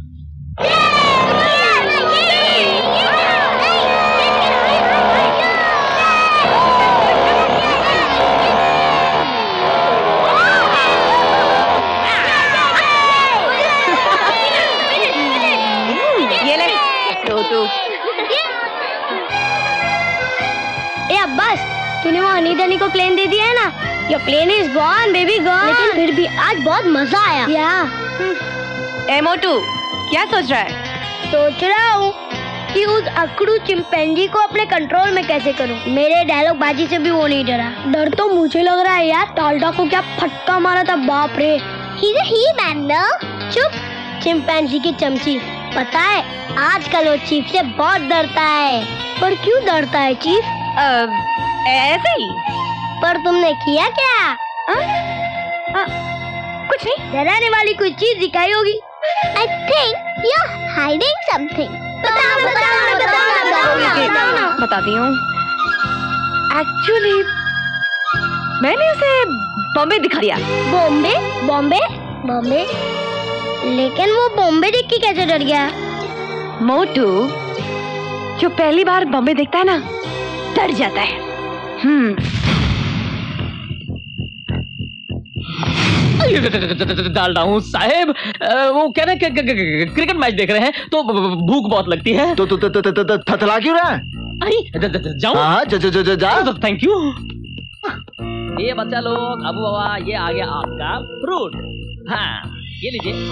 ए अब्बास, तूने वो अनीदानी को प्लेन दे दिया है ना? Your plane is gone baby gone. लेकिन फिर भी आज बहुत मजा आया। या ए मोटू, क्या सोच रहा है? सोच रहा हूँ कि उस अकड़ू चिंपैंजी को अपने कंट्रोल में कैसे करूँ। मेरे डायलॉग बाजी से भी वो नहीं डरा। डर तो मुझे लग रहा है यार, टाल्डा को क्या फटका मारा था, बाप रे। He's a he-man, no? चुप, चिंपैंजी की चमची। पता है आजकल वो चीफ से बहुत डरता है। पर क्यों डरता है चीफ? ऐसे ही। पर तुमने किया क्या? आ? आ, कुछ नहीं। डराने वाली कोई चीज दिखाई होगी। I think you're hiding something. बताओ बताओ बताओ बताओ। बताती हूँ। Actually, मैंने उसे बॉम्बे दिखा दिया। बॉम्बे बॉम्बे बॉम्बे लेकिन वो बॉम्बे देख के कैसे डर गया? मोटू, जो पहली बार बॉम्बे देखता है ना, डर जाता है। हम्म। डाल रहा हूँ साहेब, वो कह रहे क्रिकेट मैच देख रहे हैं तो भूख बहुत लगती है। तो तो तो तो थथला क्यों रहा है? जाऊँ? हाँ, जा जा जा जा। Thank you. ये बच्चा लोग, अबू बाबा, ये आ गया आपका फ्रूट। हाँ, ये लीजिए।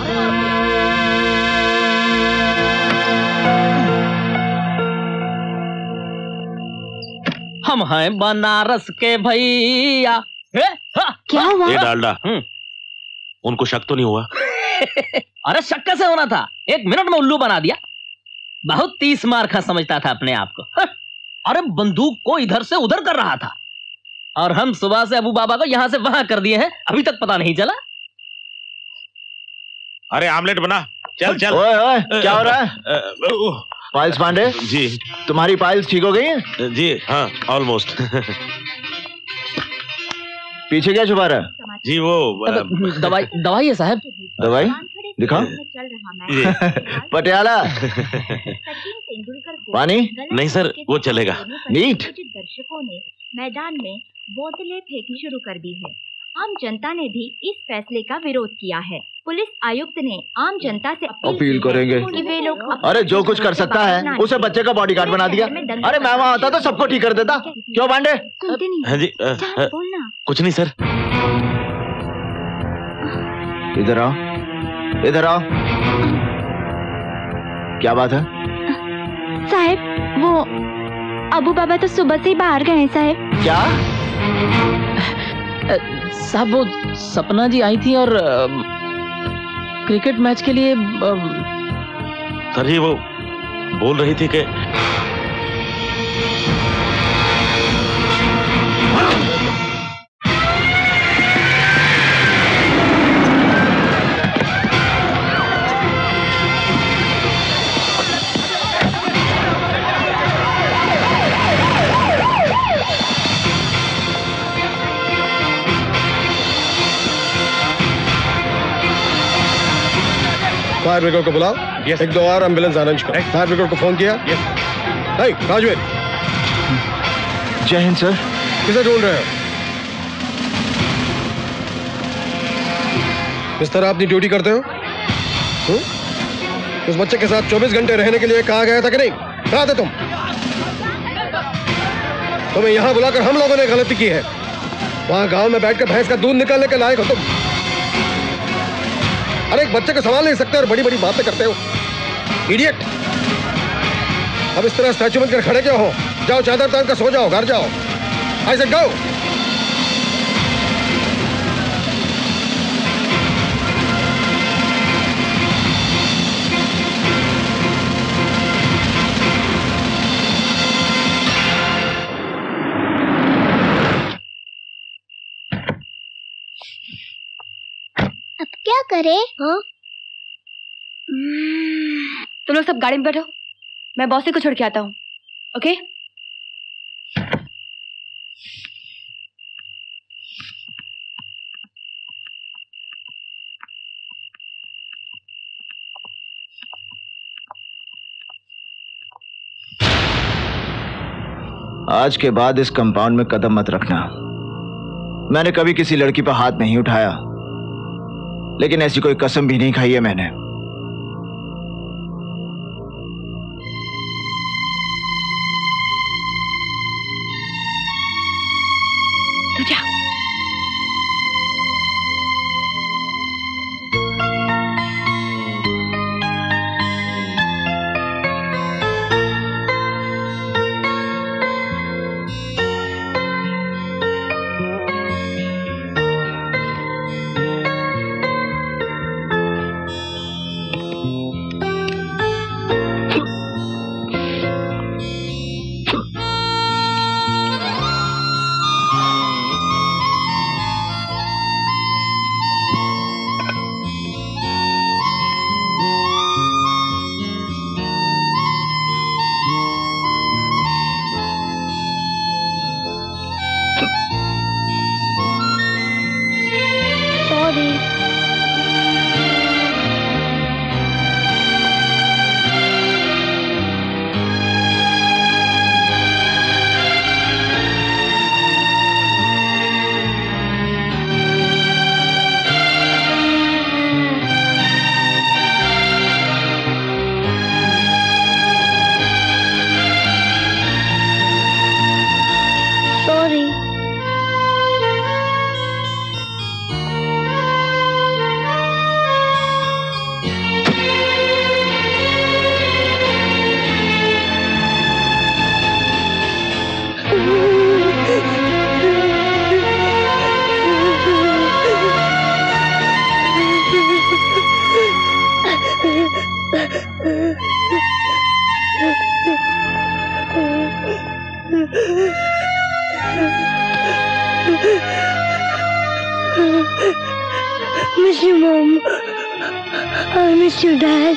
हम हैं बनारस के भैया। क्या हुआ? ये डालडा, उनको शक तो नहीं हुआ? अरे शक कैसे होना था, एक मिनट में उल्लू बना दिया। बहुत तीस मार खा समझता था अपने आप को। अरे बंदूक को इधर से उधर कर रहा था, और हम सुबह से अबू बाबा को यहां से वहां कर दिए हैं, अभी तक पता नहीं चला। अरे आमलेट बना, चल चल। ओए ओए, क्या हो रहा है? पाइल्स पांडे जी, तुम्हारी पाइल्स ठीक हो गई हैं? जी हाँ, ऑलमोस्ट। पीछे क्या छुपा रहा है? जी वो दवाई दवाई है साहब। दवाई दिखाओ। पटियाला, पानी? नहीं सर, वो चलेगा। नीट। दर्शकों ने मैदान में बोतलें फेंकनी शुरू कर दी है। आम जनता ने भी इस फैसले का विरोध किया है। पुलिस आयुक्त ने आम जनता से अपील करेंगे कि वे लोग अरे जो कुछ कर सकता है उसे बच्चे का बॉडीगार्ड बना दिया। अरे मैं वहाँ आता तो सबको ठीक कर देता। क्यों पांडे? हाँ जी, आ, आ, कुछ नहीं सर। इधर आओ, इधर आओ। क्या बात है? साहब वो अबू बाबा तो सुबह से ही बाहर गए हैं साहब। क्या? साहब वो सपना जी आई थी और आ, क्रिकेट मैच के लिए आ, सर जी वो बोल रही थी कि फायर ब्रिगेड को बुलाओ। yes. एक दो और एम्बुलेंस अरेंज करो। फायर ब्रिगेड को फोन किया? yes. नहीं, राजवीर। जय हिंद सर। किसे ढूंढ रहे हो? इस तरह अपनी ड्यूटी करते हो? हुँ? उस बच्चे के साथ चौबीस घंटे रहने के लिए कहा गया था कि नहीं? कहा थे तुम? तुम्हें यहां बुलाकर हम लोगों ने गलती की है। वहां गांव में बैठकर भैंस का दूध निकालने के लायक हो तुम। अरे एक बच्चे को संभाल नहीं सकते और बड़ी बड़ी बातें करते हो। इडियट। अब इस तरह स्टैचू बनकर खड़े क्यों हो? जाओ चादर तान कर सो जाओ, घर जाओ। I said go. अब क्या करें? हाँ? तुम लोग सब गाड़ी में बैठो, मैं बॉस को छोड़ के आता हूँ। ओके? आज के बाद इस कंपाउंड में कदम मत रखना। मैंने कभी किसी लड़की पर हाथ नहीं उठाया, लेकिन ऐसी कोई कसम भी नहीं खाई है मैंने। तू जा। Miss you, Mom. I miss you, Dad.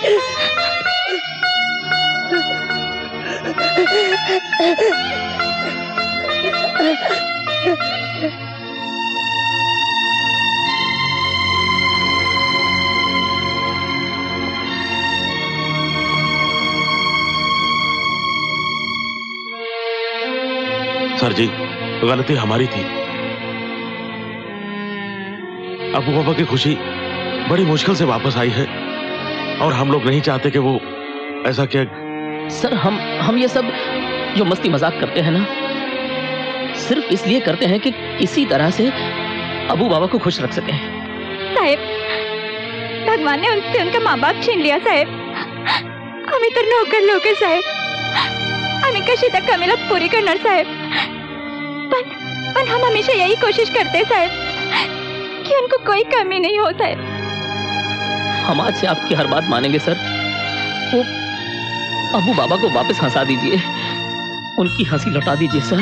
Sir ji, गलती हमारी थी। अबू बाबा की खुशी बड़ी मुश्किल से वापस आई है और हम लोग नहीं चाहते कि वो ऐसा क्या। सर हम हम ये सब जो मस्ती मजाक करते हैं ना, सिर्फ इसलिए करते हैं कि किसी तरह से अबू बाबा को खुश रख सकें। साहेब, भगवान ने उनसे उनका माँ बाप छीन लिया साहेब। हमें तो नौकर लोगे साहेब, हमें कशी तक का मिला पूरी करना साहेब। पर, पर हम हमेशा यही कोशिश करते साहेब कि उनको कोई कमी नहीं हो साहेब। हम आज से आपकी हर बात मानेंगे सर। वो अबू बाबा को वापस हंसा दीजिए, उनकी हंसी लौटा दीजिए सर।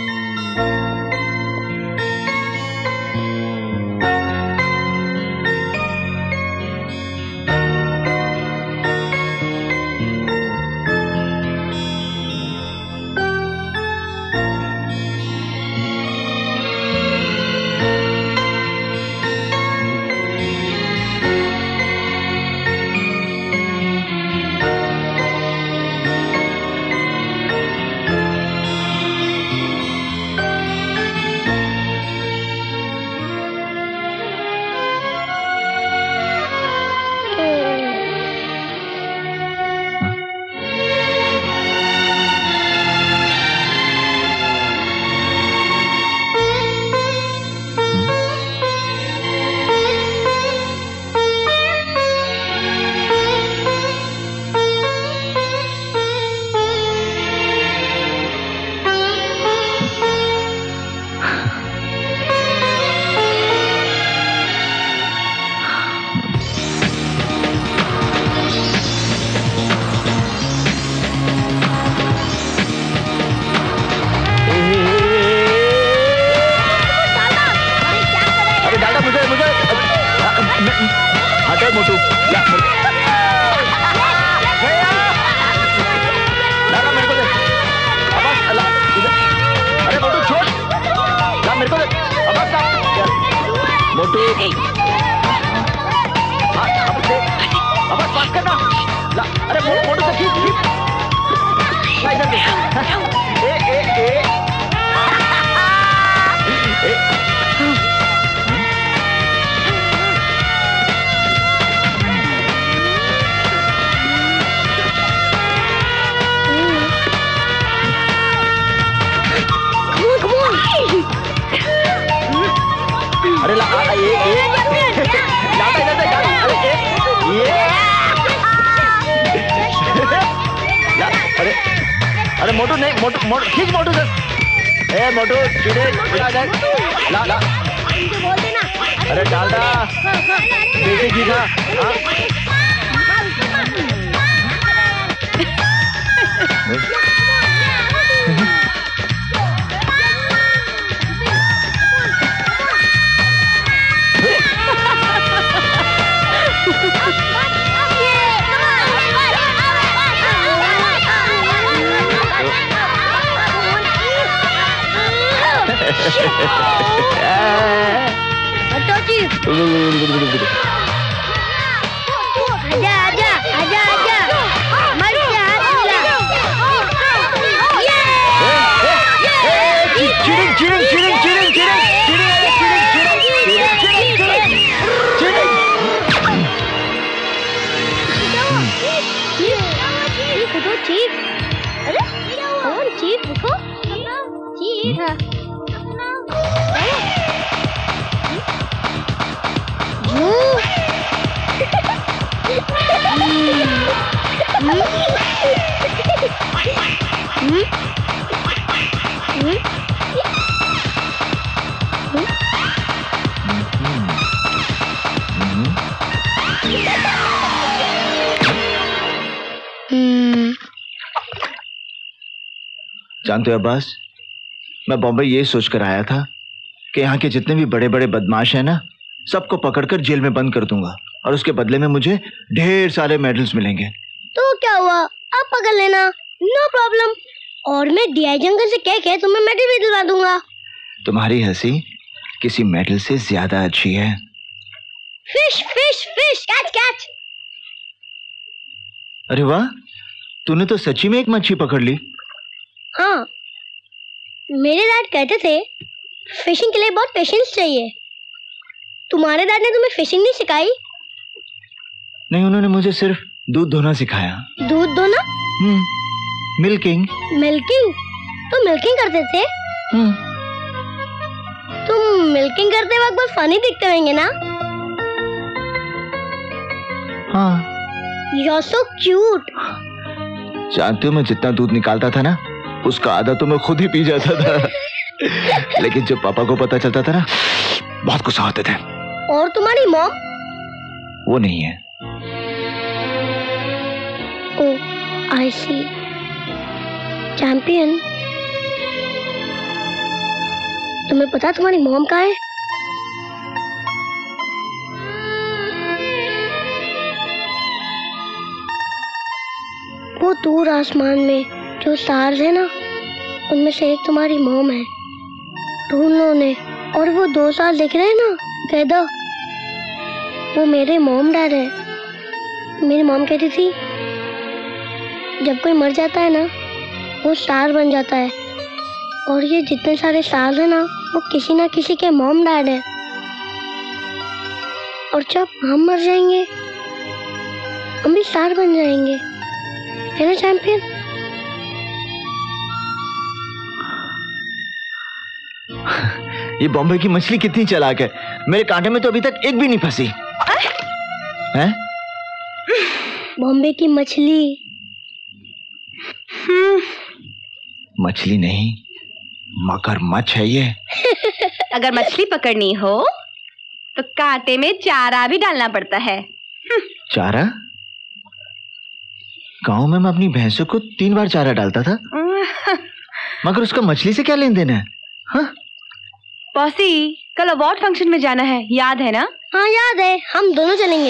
जानते हो अब्बास, मैं बॉम्बे ये सोचकर आया था कि यहाँ के जितने भी बड़े बड़े बदमाश हैं ना, सबको पकड़कर जेल में बंद कर दूंगा और उसके बदले में मुझे ढेर सारे मेडल्स मिलेंगे। तो क्या हुआ, आप पकड़ लेना, नो प्रॉब्लम। और मैं डीआई जंगल से कह के तुम्हें मेडल भी दिलवा दूंगा। तुम्हारी हंसी किसी मेडल से ज्यादा अच्छी है। Fish fish fish, catch catch. अरे वाह, तूने तो सच्ची में एक मच्छी पकड़ ली। हाँ, मेरे डैड कहते थे फिशिंग के लिए बहुत पेशेंस चाहिए। तुम्हारे डैड ने तुम्हें फिशिंग नहीं सिखाई? नहीं, उन्होंने मुझे सिर्फ दूध धोना सिखाया। दूध धोना? हम्म, मिल्किंग। मिल्किंग? तुम मिल्किंग करते थे? हम्म। तुम मिल्किंग करते वक्त बहुत फनी दिखते होंगे ना? हाँ। You're so cute. जानते हो मैं जितना दूध निकालता था ना, उसका आधा तो मैं खुद ही पी जाता था। लेकिन जब पापा को पता चलता था ना, बहुत गुस्सा होते थे। और तुम्हारी मॉम? वो नहीं है। ओह, I see. चैंपियन, तुम्हें पता तुम्हारी मॉम कहाँ है? वो दूर आसमान में जो स्टार्स है ना, उनमें से एक तुम्हारी मॉम है। ढूंढ लो उन्हें। और वो दो साल दिख रहे हैं ना, वेदर, वो मेरे मॉम डैड है। मेरी मॉम कहती थी जब कोई मर जाता है ना, वो स्टार बन जाता है। और ये जितने सारे स्टार्स हैं ना, वो किसी ना किसी के मॉम डैड है। और जब हम मर जाएंगे, हम भी स्टार बन जाएंगे, है ना चैंपियन? ये बॉम्बे की मछली कितनी चालाक है। मेरे कांटे में तो अभी तक एक भी नहीं फंसी। हैं? बॉम्बे की मछली? मछली नहीं, मगरमच्छ है ये। अगर मछली पकड़नी हो तो कांटे में चारा भी डालना पड़ता है। चारा? गांव में मैं अपनी भैंसों को तीन बार चारा डालता था, मगर उसका मछली से क्या लेन देन है? हाँ? बॉसी, कल अवार्ड फंक्शन में जाना है, याद है ना? हाँ याद है, हम दोनों चलेंगे।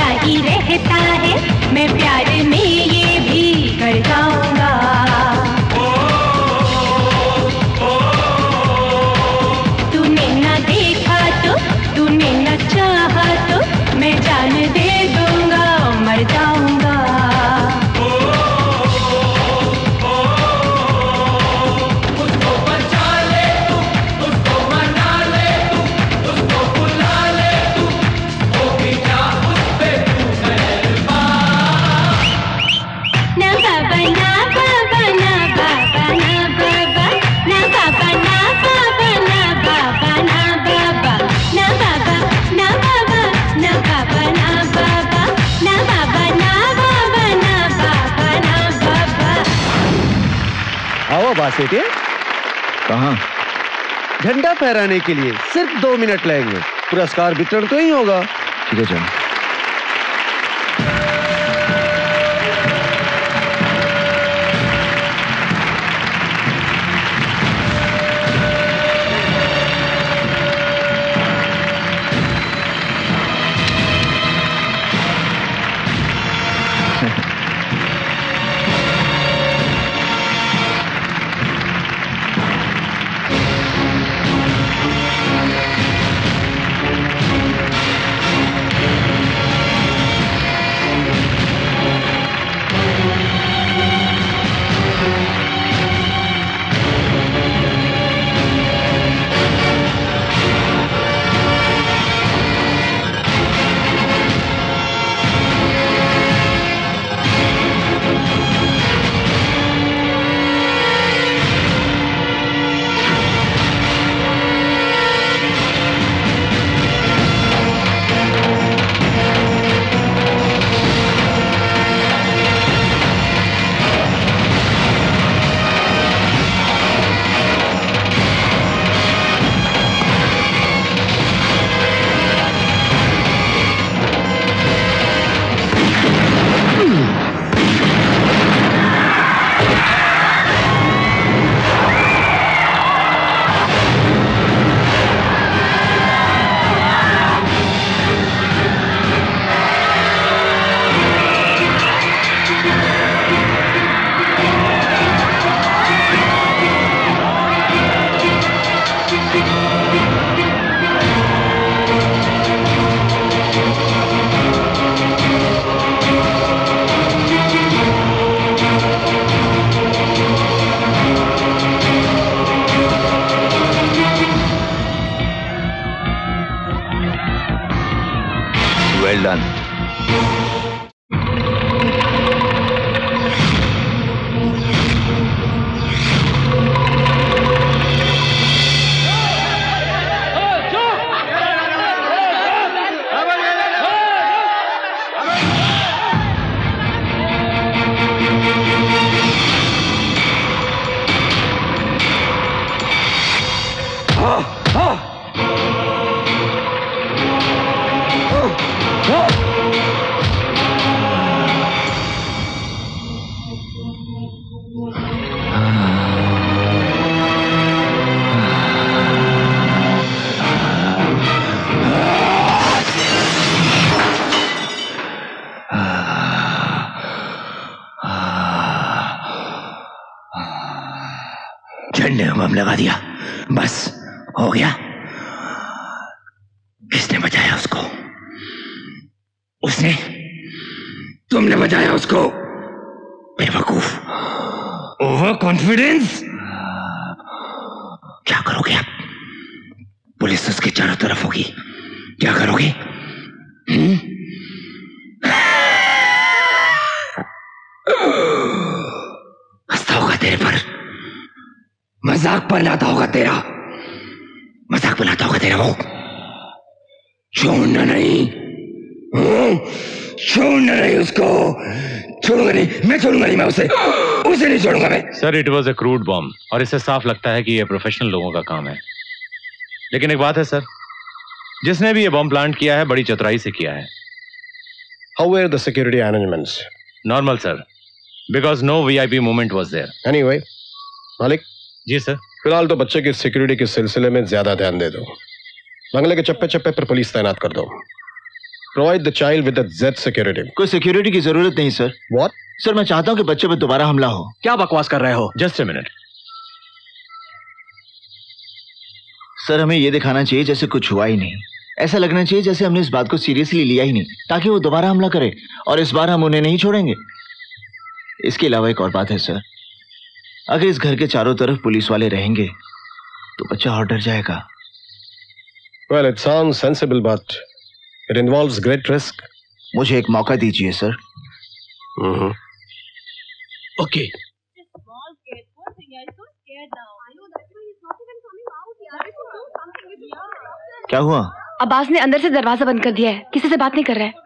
होता ही रहता है, मैं प्यार में ये भी कर जाऊंगा। तूने ना देखा तो, तूने ना चाहा तो, मैं जान दे दूंगा, मर जाऊंगा। उसको बचा ले तू, उसको मना ले तू, उसको बुला ले तू, वो भी क्या उस पे तू मेहरबान। ना बाबा ना बाबा ना बाबा ना बाबा ना बाबा ना बाबा ना बाबा ना बाबा ना बाबा ना बाबा ना बाबा ना बाबा ना बाबा ना बाबा ना बाबा ना बाबा। आओ बास बेटे। कहाँ? झंडा फहराने के लिए सिर्फ दो मिनट लगेंगे। पुरस्कार वितरण तो ही होगा। ठीक है चलो। Well done. झंडे में बम लगा दिया, बस हो गया। किसने बचाया उसको? उसने? तुमने बचाया उसको? बेवकूफ, ओवर कॉन्फिडेंस। क्या करोगे आप? पुलिस उसके चारों तरफ होगी, क्या करोगे? हम्म? हंसता होगा तेरे पर, मजाक बनाता होगा तेरा, मजाक बनाता होगा तेरा वो। छोड़ना नहीं, छोड़ना नहीं उसको, छोड़ूंगा नहीं, मैं छोड़ूंगा नहीं, मैं उसे उसे नहीं छोड़ूंगा मैं। Sir, it was a crude bomb और इससे साफ लगता है कि यह प्रोफेशनल लोगों का काम है। लेकिन एक बात है सर, जिसने भी ये बॉम्ब प्लांट किया है बड़ी चतुराई से किया है। How were the security arrangements? Normal sir, because no VIP movement was there. Anyway, Malik. जी सर। फिलहाल तो बच्चे की सिक्योरिटी के सिलसिले में ज्यादा ध्यान दे दो। बंगले के चप्पे चप्पे पर पुलिस तैनात कर दो। Provide the child with the Z security. कोई सिक्योरिटी की जरूरत नहीं सर। What? सर मैं चाहता हूँ कि बच्चे पर दोबारा हमला हो। क्या बकवास कर रहे हो? Just a minute. सर हमें यह दिखाना चाहिए जैसे कुछ हुआ ही नहीं। ऐसा लगना चाहिए जैसे हमने इस बात को सीरियसली लिया ही नहीं, ताकि वो दोबारा हमला करे, और इस बार हम उन्हें नहीं छोड़ेंगे। इसके अलावा एक और बात है सर, अगर इस घर के चारों तरफ पुलिस वाले रहेंगे तो बच्चा और डर जाएगा। Well, it sounds sensible, but it involves great risk. मुझे एक मौका दीजिए सर। Mm-hmm. ओके। क्या हुआ? अब्बास ने अंदर से दरवाजा बंद कर दिया है, किसी से बात नहीं कर रहा है।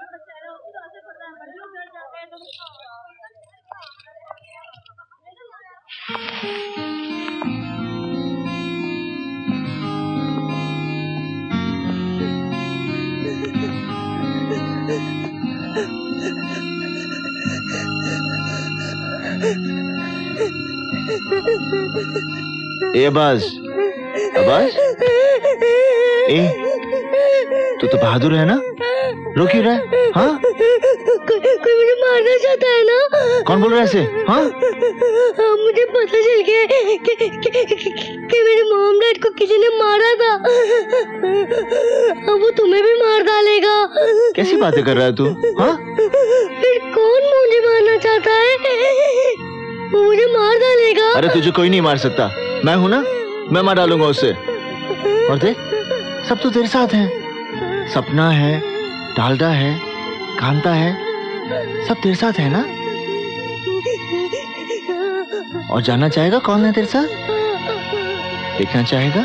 ए अब्बास, अब्बास, ए तू तो बहादुर है ना, रो क्यों रहा है? हाँ? को, कोई मुझे मारना चाहता है ना? कौन बोल रहा है ऐसे? हाँ? मुझे पता चल गया कि, कि, कि, कि मेरे मॉम डैड को किसी ने मारा था। अब वो तुम्हें भी मार डालेगा। कैसी बातें कर रहा है तू? हाँ? फिर कौन मुझे मारना चाहता है? वो मुझे मार डालेगा। अरे तुझे कोई नहीं मार सकता, मैं हूं ना, मैं मार डालूंगा उसे। और देख, सब तो तेरे साथ है। सपना है, डालडा है, कांता है, सब तेरे साथ है ना। और जानना चाहेगा कौन है तेरे साथ? देखना चाहेगा?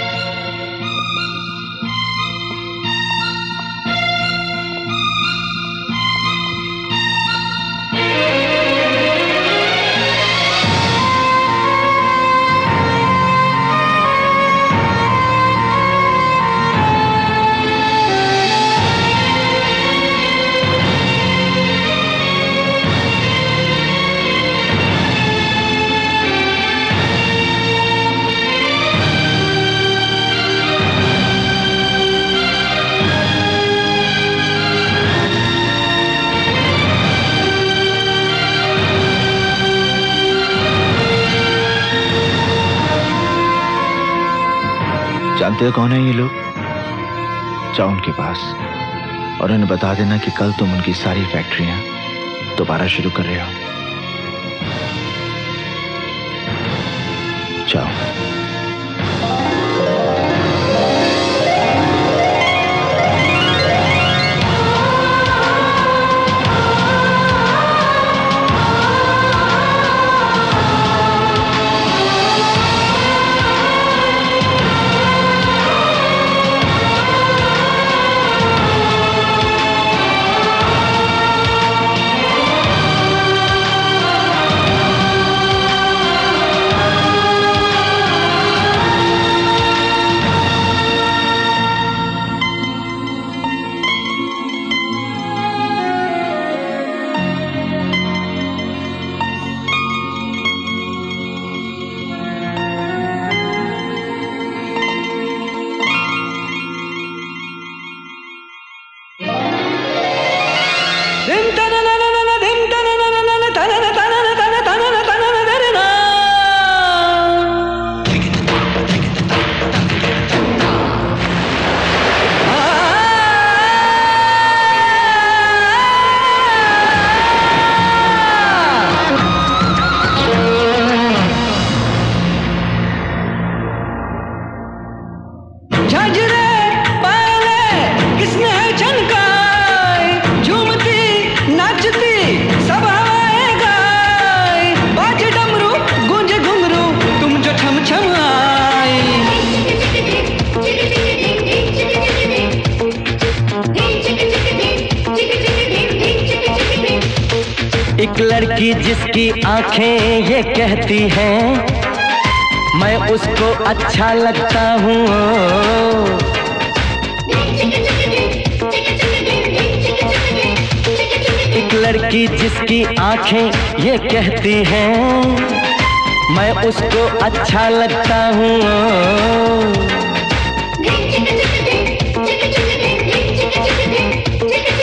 जानते हो कौन है ये लोग? जाओ उनके पास और उन्हें बता देना कि कल तुम उनकी सारी फैक्ट्रियां दोबारा शुरू कर रहे हो। जाओ। एक लड़की जिसकी आंखें ये कहती हैं मैं उसको अच्छा लगता हूँ। एक लड़की जिसकी आंखें ये कहती हैं मैं उसको अच्छा लगता हूँ।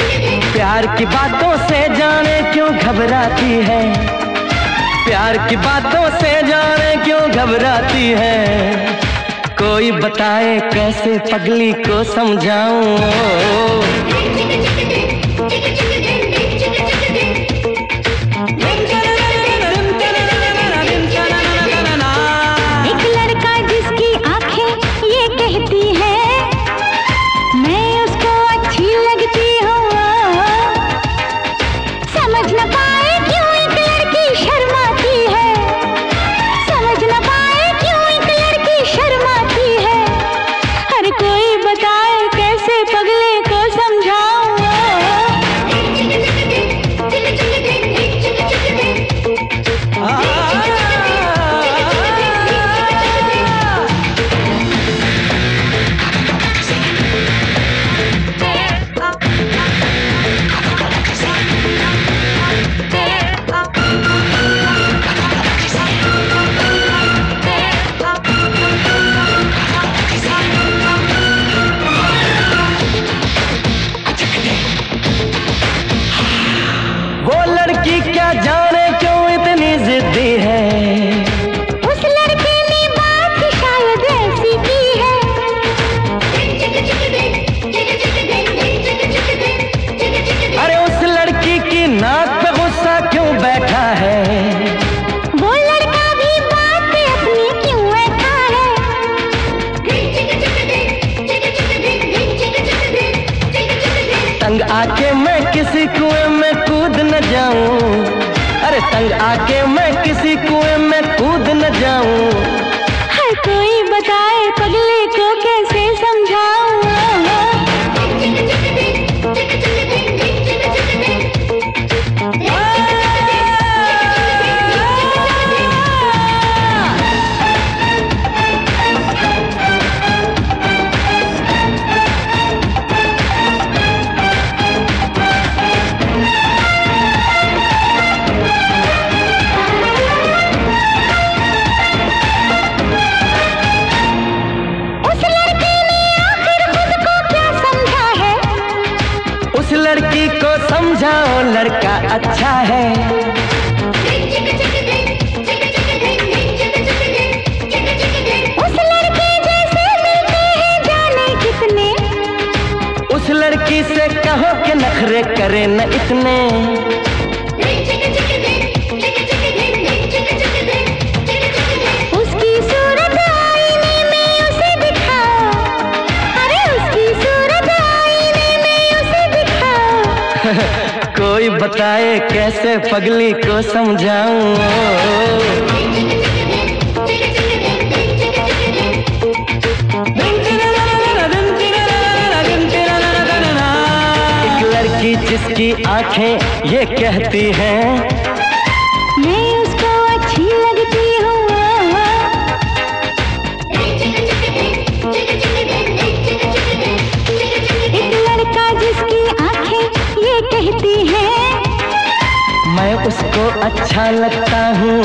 प्यार की बातों से जाने क्यों घबराती है, प्यार की बातों से जाने क्यों घबराती है, कोई बताए कैसे पगली को समझाऊं। एक लड़का जिसकी आंखें ये कहती है मैं उसको अच्छी लगती हूँ, समझ न पाए क्यों एक लड़की शर्माती है, समझ न पाए क्यों एक लड़की शर्माती है, हर कोई बताए कैसे पगले को समझाऊं। वो लड़की क्या जाने क्यों इतनी जिद्दी है, उस लड़के ने बात शायद ऐसी की है, अरे उस लड़की की नाक पे गुस्सा क्यों बैठा है, वो लड़का भी बात पे अपनी क्यों बैठा है, तंग आके मैं किसी कुएं में कूद न जाऊं, अरे तंग आके मैं किसी कुएं में कूद न जाऊं, हर कोई बताए पगले को कैसे समझाऊं। उस लड़की को समझाओ लड़का अच्छा है, उस लड़के जैसे मिलते हैं जाने कितने, उस लड़की से कहो कि नखरे करे न इतने, उसकी सूरत आईने में उसे दिखाओ, अरे उसकी सूरत आईने में उसे दिखाओ, कोई बताए कैसे पगली को समझाऊं। एक लड़की जिसकी आंखें ये कहती हैं मैं उसको अच्छी लगती हूँ, एक लड़का जिसकी आंखें ये कहती हैं मैं उसको अच्छा लगता हूँ,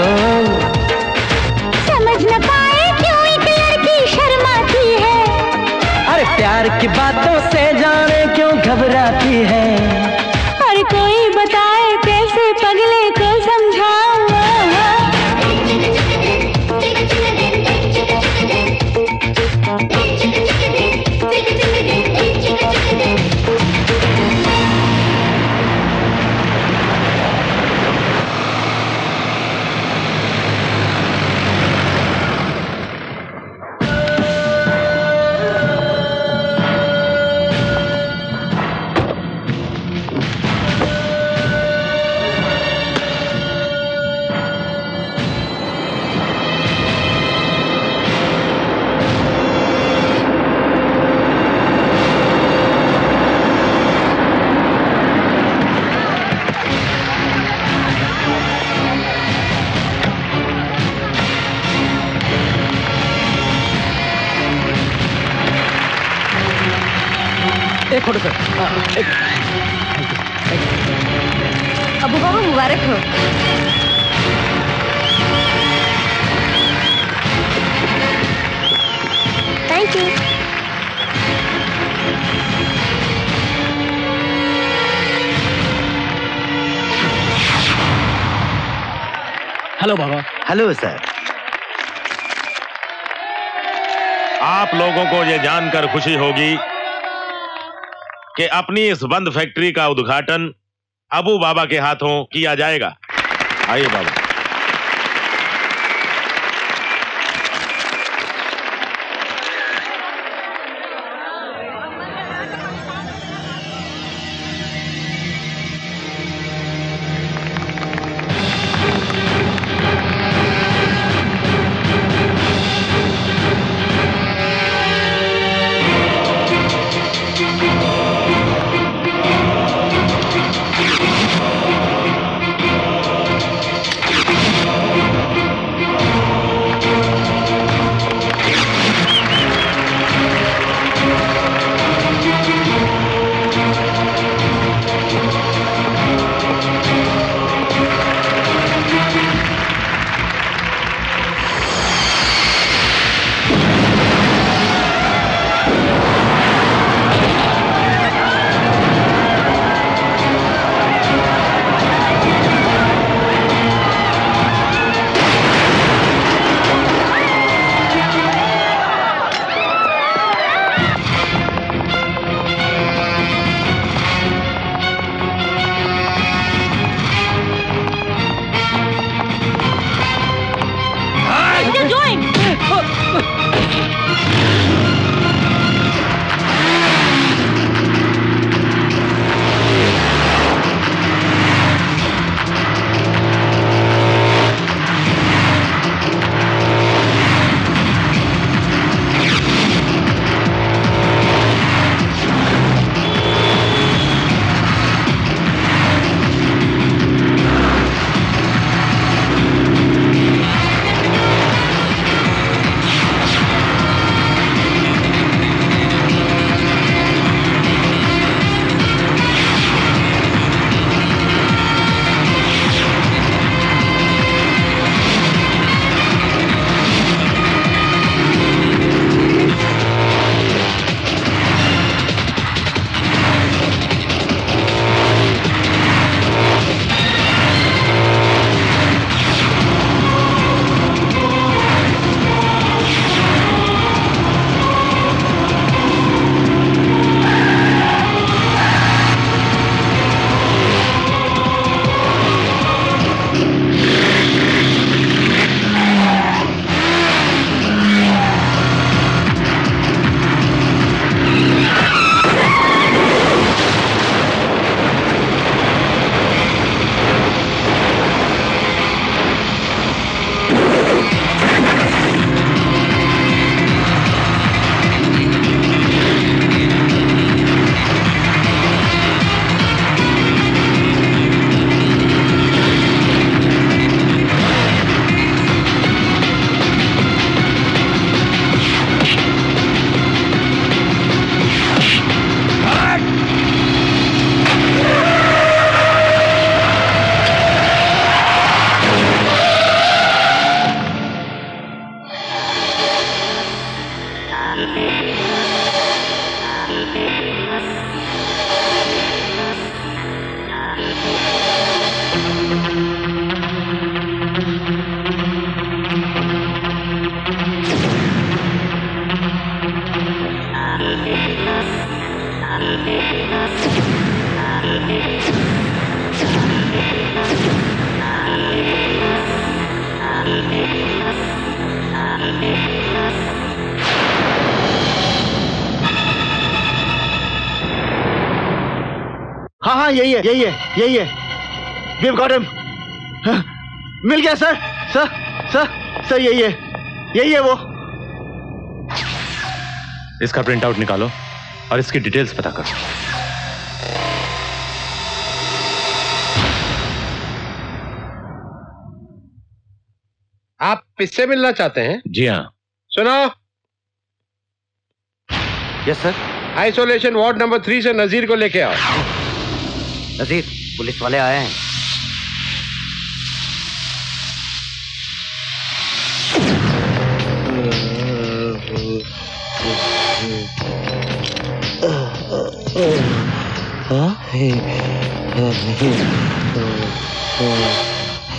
समझ न पाए क्यों एक लड़की शर्माती है, अरे प्यार की बातों से जाने क्यों घबराती है, हर कोई बताए कैसे पगले को समझाऊं। एक फोटो सर। एक अबू बाबा मुबारक हो। Thank you. हेलो बाबा। Hello sir. आप लोगों को यह जानकर खुशी होगी कि अपनी इस बंद फैक्ट्री का उद्घाटन अबू बाबा के हाथों किया जाएगा। आइए बाबा। हाँ हाँ यही है यही है यही है We've got him. हाँ, मिल गया सर सर सर सर यही है यही है वो। इसका प्रिंट आउट निकालो और इसकी डिटेल्स पता करो। आप इससे मिलना चाहते हैं? जी हाँ। सुनो। Yes sir. Isolation ward number three से नजीर को लेके आओ। नजीर, पुलिस वाले आए हैं।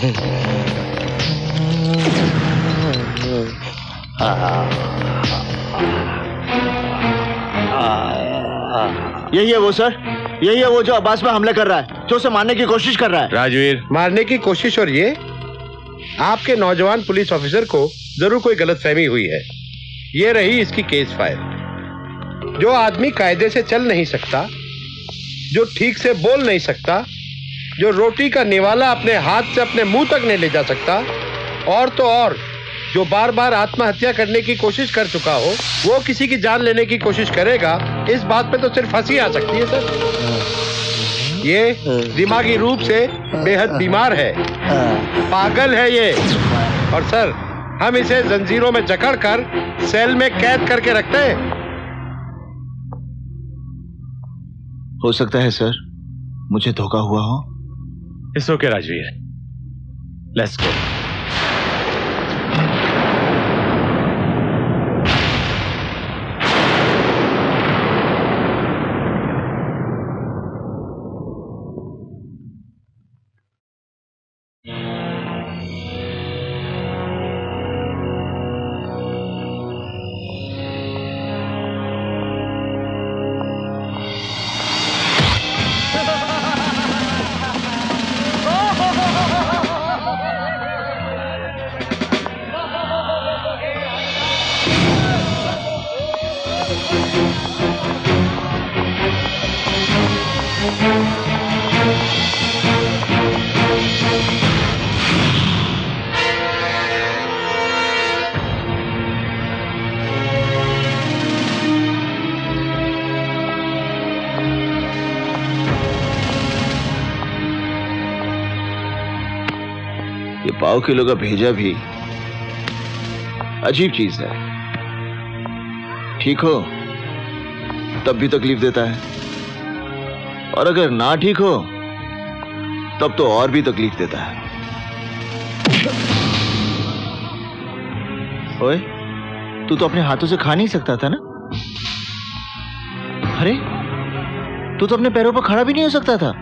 यही है वो सर, यही है वो जो अब्बास पे हमला कर रहा है, जो उसे मारने की कोशिश कर रहा है। राजवीर, मारने की कोशिश? और ये आपके नौजवान पुलिस ऑफिसर को जरूर कोई गलतफहमी हुई है। ये रही इसकी केस फाइल। जो आदमी कायदे से चल नहीं सकता, जो ठीक से बोल नहीं सकता, जो रोटी का निवाला अपने हाथ से अपने मुंह तक नहीं ले जा सकता, और तो और जो बार बार आत्महत्या करने की कोशिश कर चुका हो, वो किसी की जान लेने की कोशिश करेगा, इस बात पे तो सिर्फ हंसी आ सकती है सर। ये दिमागी रूप से बेहद बीमार है, पागल है ये। और सर, हम इसे जंजीरों में जकड़कर सेल में कैद करके रखते हैं। हो सकता है सर मुझे धोखा हुआ हो। It's okay Rajveer, let's go. पाव किलो का भेजा भी अजीब चीज है। ठीक हो तब भी तकलीफ देता है, और अगर ना ठीक हो तब तो और भी तकलीफ देता है। ओए, तू तो अपने हाथों से खा नहीं सकता था ना? अरे तू तो अपने पैरों पर खड़ा भी नहीं हो सकता था।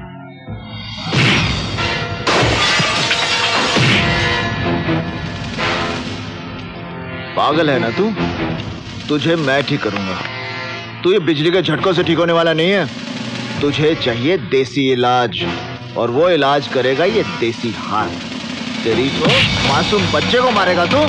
पागल है ना तू? तुझे मैं ठीक करूंगा। तू ये बिजली के झटकों से ठीक होने वाला नहीं है। तुझे चाहिए देसी इलाज, और वो इलाज करेगा ये देसी हाथ। तेरी तो मासूम बच्चे को मारेगा तू।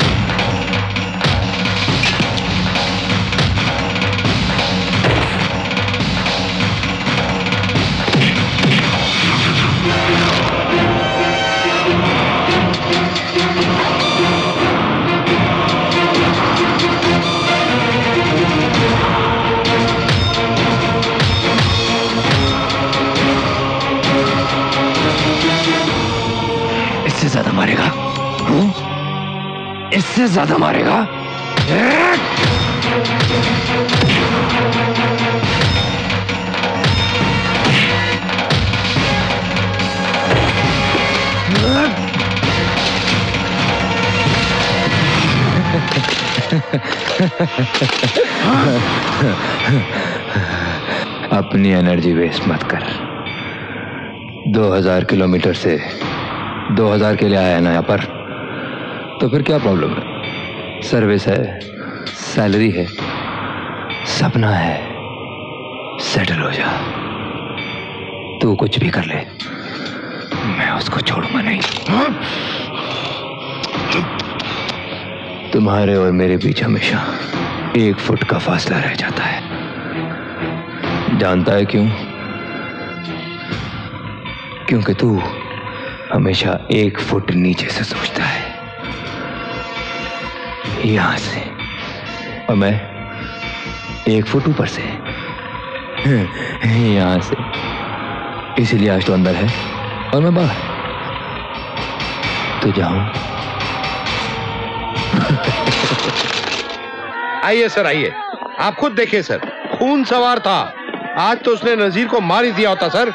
इससे ज्यादा मारेगा? हुँ? इससे ज्यादा मारेगा? अपनी एनर्जी वेस्ट मत कर। दो हजार किलोमीटर से दो हजार के लिए आया है ना यहाँ पर, तो फिर क्या प्रॉब्लम है? सर्विस है, सैलरी है, सपना है, सेटल हो जा। तू कुछ भी कर ले, मैं उसको छोड़ूंगा नहीं। तुम्हारे और मेरे बीच हमेशा एक फुट का फासला रह जाता है। जानता है क्यों? क्योंकि तू हमेशा एक फुट नीचे से सोचता है, यहां से, और मैं एक फुट ऊपर से, यहां से। इसीलिए आज तो अंदर है और मैं बाहर। तो जाऊं? आइए सर, आइए। आप खुद देखिए सर, खून सवार था। आज तो उसने नजीर को मार ही दिया होता सर।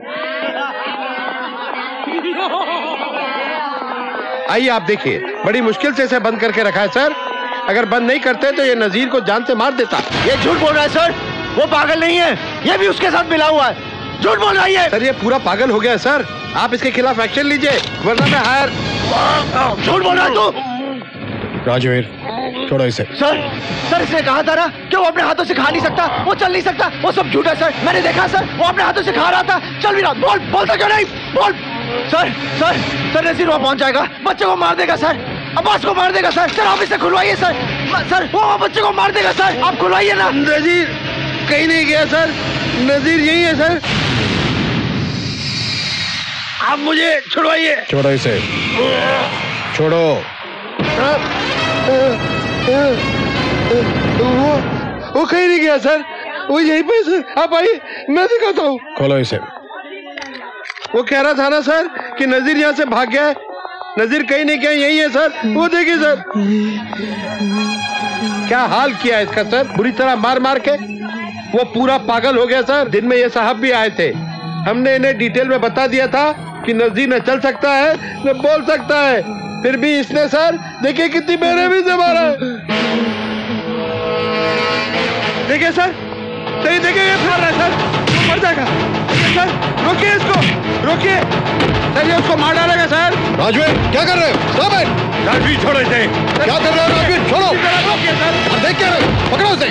आइए आप देखिए, बड़ी मुश्किल से इसे बंद करके रखा है सर। अगर बंद नहीं करते तो ये नजीर को जान से मार देता। ये झूठ बोल रहा है सर, वो पागल नहीं है, ये भी उसके साथ मिला हुआ है। झूठ बोल रही है। सर ये पूरा पागल हो गया है सर, आप इसके खिलाफ एक्शन लीजिए वरना मैं हायर। झूठ बोल रहा है तू। राजवीर छोड़ो इसे। सर सर इसने कहा था ना कि वो अपने हाथों से खा नहीं सकता, वो चल नहीं सकता, वो सब झूठ है सर। मैंने देखा सर, वो अपने हाथों से खा रहा था। चल भी रहा, बोल बोलता क्यों नहीं, बोल। सर सर सर नजीर वहाँ पहुंच जाएगा, बच्चे को मार देगा सर, अब्बास को मार देगा सर। सर आप इसे खुलवाइए सर, सर वो बच्चे को मार देगा सर, आप खुलवाइए ना। नजीर कहीं नहीं गया सर, नजीर यही है सर, आप मुझे छुड़वाइए। छोड़ो इसे, छोड़ो। वो वो कहीं नहीं गया सर, वो यहीं पे सर, आप आइए मैं दिखाता हूँ। खोलो इसे। वो कह रहा था ना सर कि नजीर यहाँ से भाग गया है, नजीर कहीं नहीं गया, यही है सर, वो देखिए सर क्या हाल किया इसका सर, बुरी तरह मार मार के वो पूरा पागल हो गया सर। दिन में ये साहब भी आए थे, हमने इन्हें डिटेल में बता दिया था कि नजीर न चल सकता है न बोल सकता है, फिर भी इसने सर देखिए कितनी बेरहमी से मारा है। देखिए सर, सही देखिए ये मार रहा है सर, मर जाएगा। देखिए सर, रोकिए इसको, रोकिए सर, ये उसको मार डालेगा सर। राजवीर क्या कर रहे हो? Stop it. राजवीर छोड़ो इसे। क्या कर रहे हो राजवीर? छोड़ो। रोकिए सर। देख क्या रहे हो? पकड़ो इसे।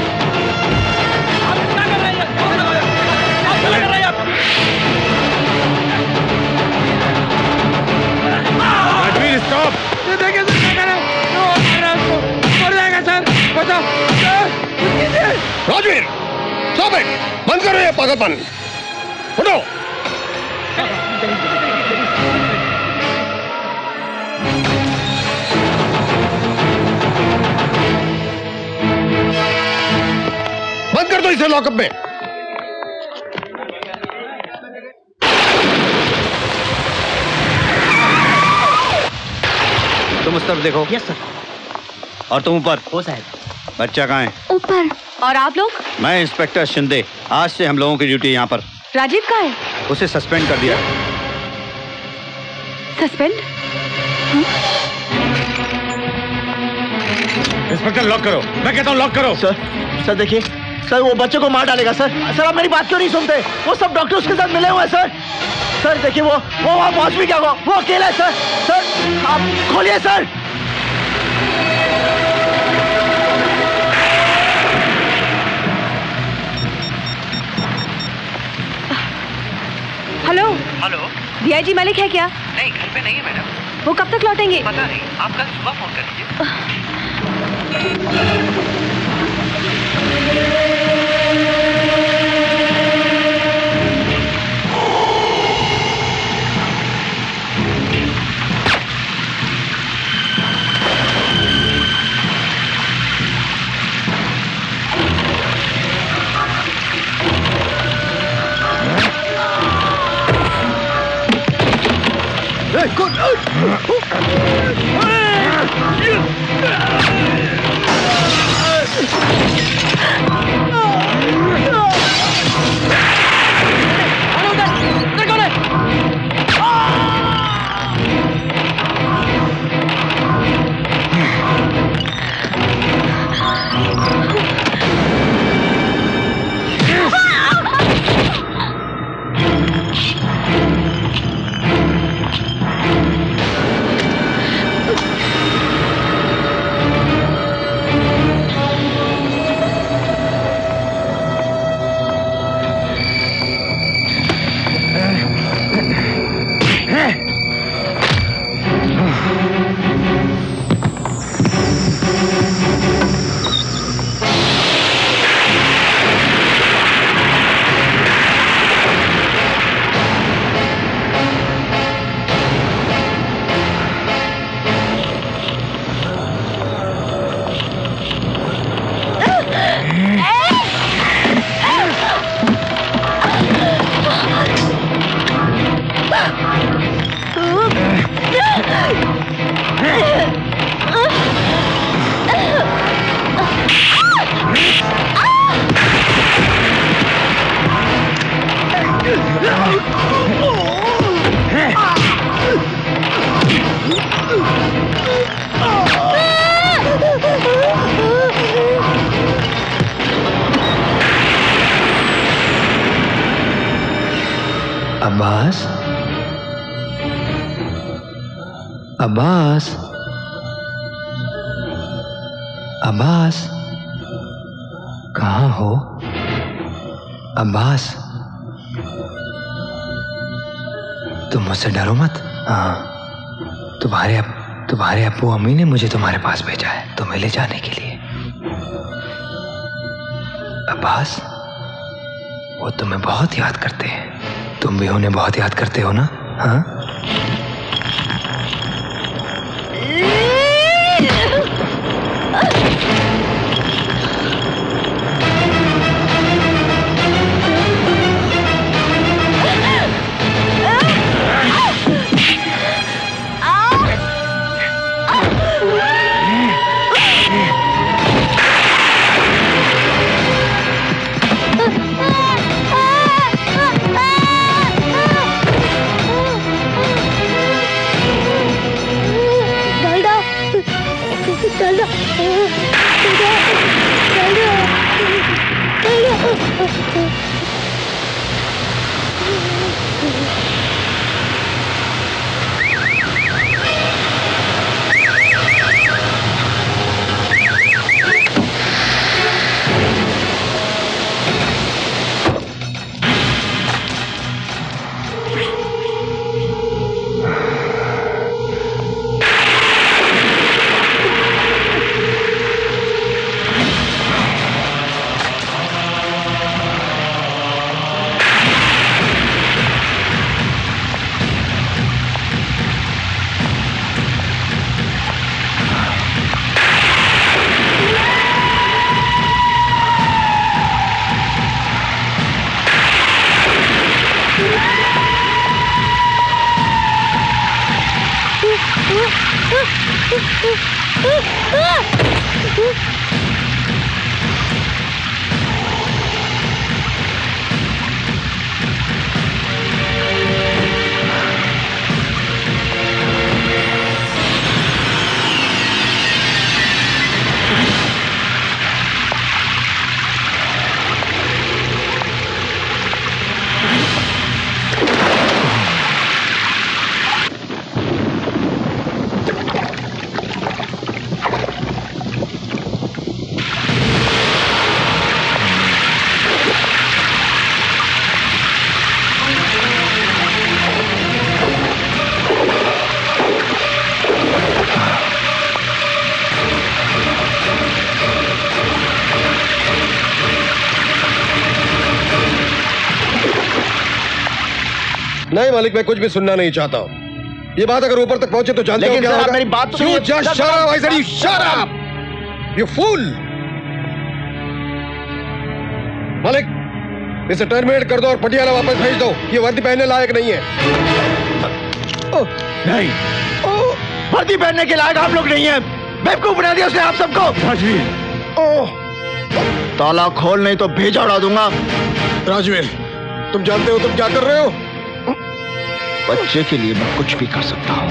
राजवीर स्टॉप। ये देखिए सर क्या कर रहे हैं, वो मार रहा है उसको, मर जाएगा सर, बचाओ सर, कीजिए। राजवीर स्टॉप इट, बंद करो ये पागलपन, उठो। बंद कर दो इसे लॉकअप में। तुम उस तरफ देखो। Yes sir. और तुम ऊपर। हो साहब। बच्चा कहाँ है? ऊपर। और आप लोग? मैं इंस्पेक्टर शिंदे, आज से हम लोगों की ड्यूटी यहाँ पर। राजीव कहाँ है? उसे सस्पेंड कर दिया। सस्पेंड? इंस्पेक्टर लॉक करो, मैं कहता हूँ लॉक करो। सर सर देखिए सर, वो बच्चे को मार डालेगा सर। सर आप मेरी बात क्यों नहीं सुनते? वो सब डॉक्टर उसके साथ मिले हुए हैं सर। सर देखिए वो वो वहाँ पहुँच भी क्या, वो वो अकेला है सर। सर आप खोलिए sir. Hello hello, DIG Malik है क्या? नहीं घर पे नहीं है मैडम। वो कब तक लौटेंगे? पता नहीं, आप कल सुबह फोन कर लीजिए। अब्बास, अब्बास, कहाँ हो? अब्बास, तुम मुझसे डरो मत। हाँ, तुम्हारे अब तुम्हारे अब्बू अम्मी ने मुझे तुम्हारे पास भेजा है तुम्हें ले जाने के लिए। अब्बास, वो तुम्हें बहुत याद करते हैं। तुम भी उन्हें बहुत याद करते हो ना? हाँ? नहीं मालिक, मैं कुछ भी सुनना नहीं चाहता हूँ। ये बात अगर ऊपर तक पहुंचे तो जानते हो क्या होगा? मेरी बात तो You just shut up! I said you shut up! You fool! मालिक, इसे टर्मिनेट कर दो और पटियाला वापस भेज दो। ये वर्दी पहनने लायक नहीं है। नहीं, वर्दी पहनने के लायक आप लोग नहीं हैं। बेवकूफ बना दिया उसने आप सबको। राजवीर, ताला खोल नहीं तो भेजा उड़ा दूंगा। राजवीर, तुम जानते हो तुम क्या कर रहे हो? बच्चे के लिए मैं कुछ भी कर सकता हूँ।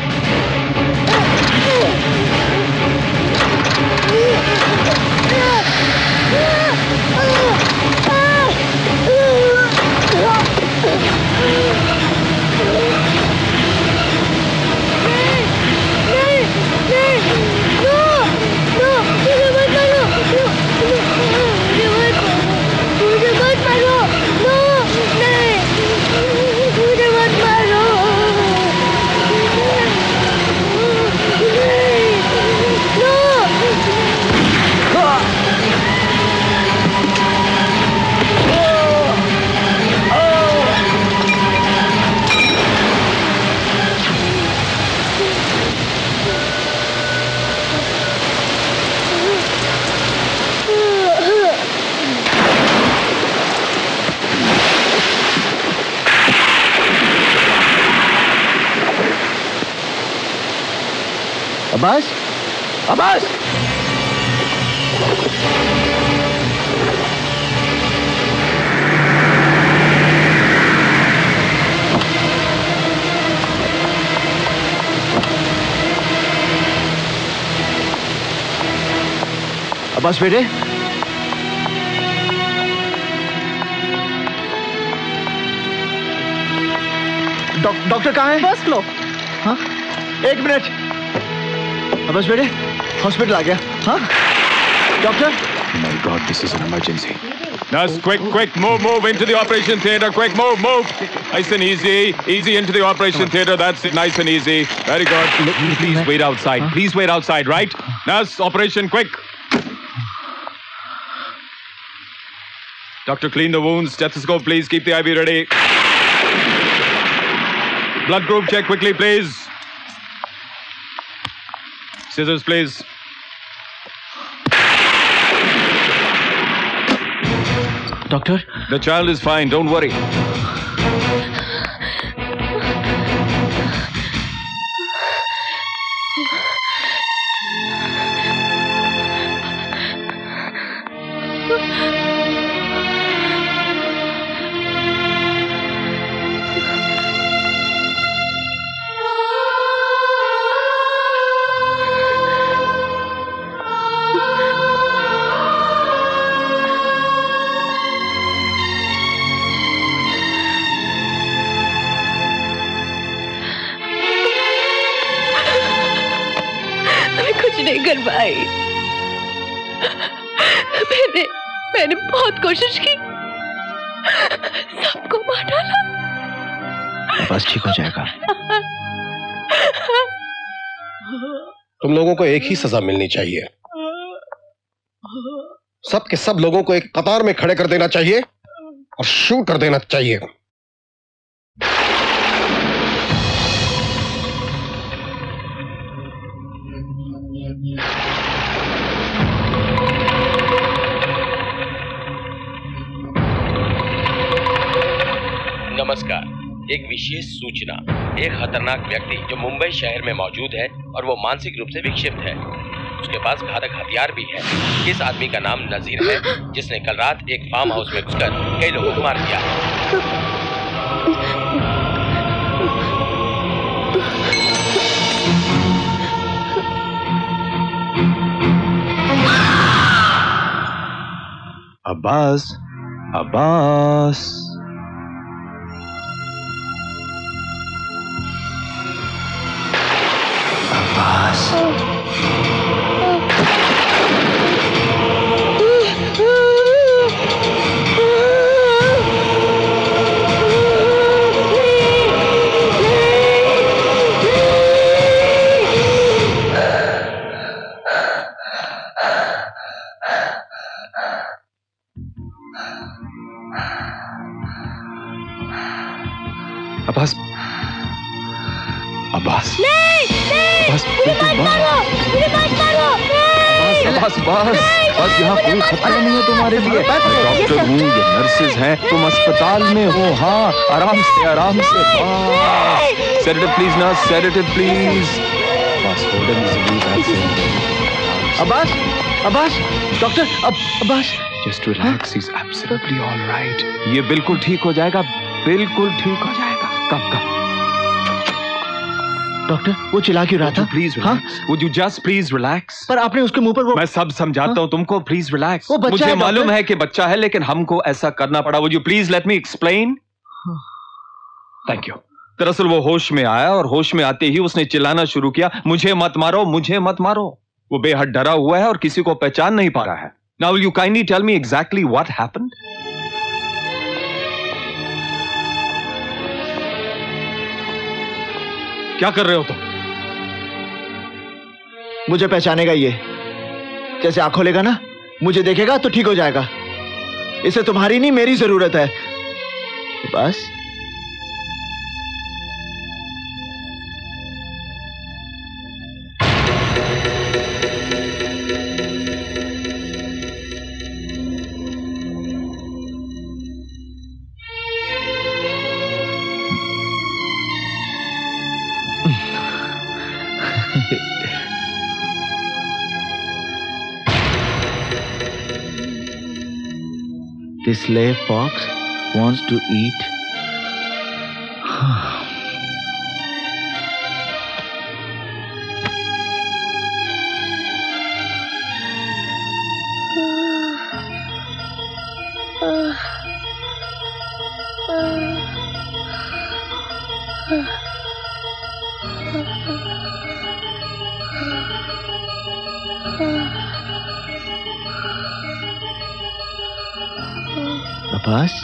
अब्बास, अब्बास, अब्बास बेटे, डॉक्टर कहाँ है? First floor. हाँ, एक मिनट। बस बेटे हॉस्पिटल आ गया। हाँ doctor. My God, this is an emergency. Nurse, quick, quick, move, move into the operation theater. Quick, move, move. Nice and easy, easy into the operation theater. That's it, nice and easy. Very good. Please wait outside. Please wait outside, right? Nurse, operation, quick. Doctor, clean the wounds. Stethoscope, please. Keep the I V ready. Blood group check quickly, please. Scissors, please. Doctor? The child is fine. Don't worry. कर पाई। मैंने मैंने बहुत कोशिश की, सबको मार डाला। बस ठीक हो जाएगा। तुम लोगों को एक ही सजा मिलनी चाहिए। सब के सब लोगों को एक कतार में खड़े कर देना चाहिए और शूट कर देना चाहिए। नमस्कार, एक विशेष सूचना। एक खतरनाक व्यक्ति जो मुंबई शहर में मौजूद है और वो मानसिक रूप से विक्षिप्त है। उसके पास घातक हथियार भी है। इस आदमी का नाम नजीर है, जिसने कल रात एक फार्म हाउस में घुसकर कई लोगों को मार दिया है। अब्बास, अब्बास, अब्बास। अब्बास, अब्बास, नहीं, नहीं, बस, मुझे मत मारो, मुझे मत मारो, बस बस बस यहाँ कोई खतरा नहीं है तुम्हारे लिए। मैं डॉक्टर हूँ, ये नर्सेज हैं, तुम अस्पताल में हो। हाँ, आराम से आराम से। Sedative please nurse, sedative please. बस hold easily, that's it. Abbas, Abbas, doctor, अब Abbas, just relax, he is absolutely alright. ये बिल्कुल ठीक हो जाएगा, बिल्कुल ठीक हो जाएगा। कब कब डॉक्टर, वो चिल्ला क्यों रहा था? Please relax, would you just please relax. पर आपने उसके मुंह पर वो... मैं सब समझाता हूँ तुमको, प्लीज रिलैक्स। वो बच्चा मुझे है, मालूम है कि बच्चा है, लेकिन हमको ऐसा करना पड़ा। Would you please let me explain. Thank you. दरअसल वो होश में आया और होश में आते ही उसने चिल्लाना शुरू किया, मुझे मत मारो, मुझे मत मारो। वो बेहद डरा हुआ है और किसी को पहचान नहीं पा रहा है। Now will you kindly tell me exactly what happened? क्या कर रहे हो तुम? मुझे पहचानेगा ये, जैसे आंख खोलेगा ना, मुझे देखेगा तो ठीक हो जाएगा। इसे तुम्हारी नहीं मेरी जरूरत है। बस This slave fox wants to eat. Abbas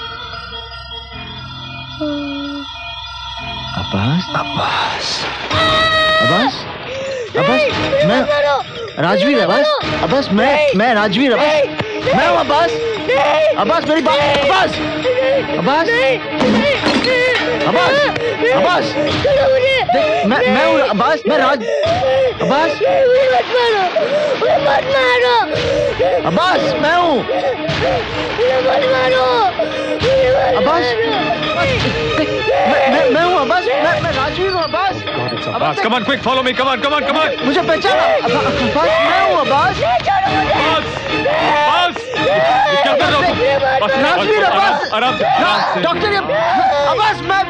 Abbas Abbas Abbas Abbas मैं राजवीर अब्बास अब्बास मैं मैं राजवीर अब्बास मैं हूँ अब्बास अब्बास मेरी बात अब्बास अब्बास अब्बास अब्बास देख मैं मैं हूँ अब्बास मैं राज अब्बास मत मारो मत मारो अब्बास मैं हूँ मत मारो अब्बास मैं मैं मैं हूँ अब्बास मैं मैं राजवीर हूँ Abbas Abbas come on quick follow me come on come on come on मुझे पहचाना अब्बास मैं हूँ अब्बास अब्बास अब्बास क्या कर रहे हो राजवीर अब्बास आराम से आराम से डॉक्टर अब्बास मैं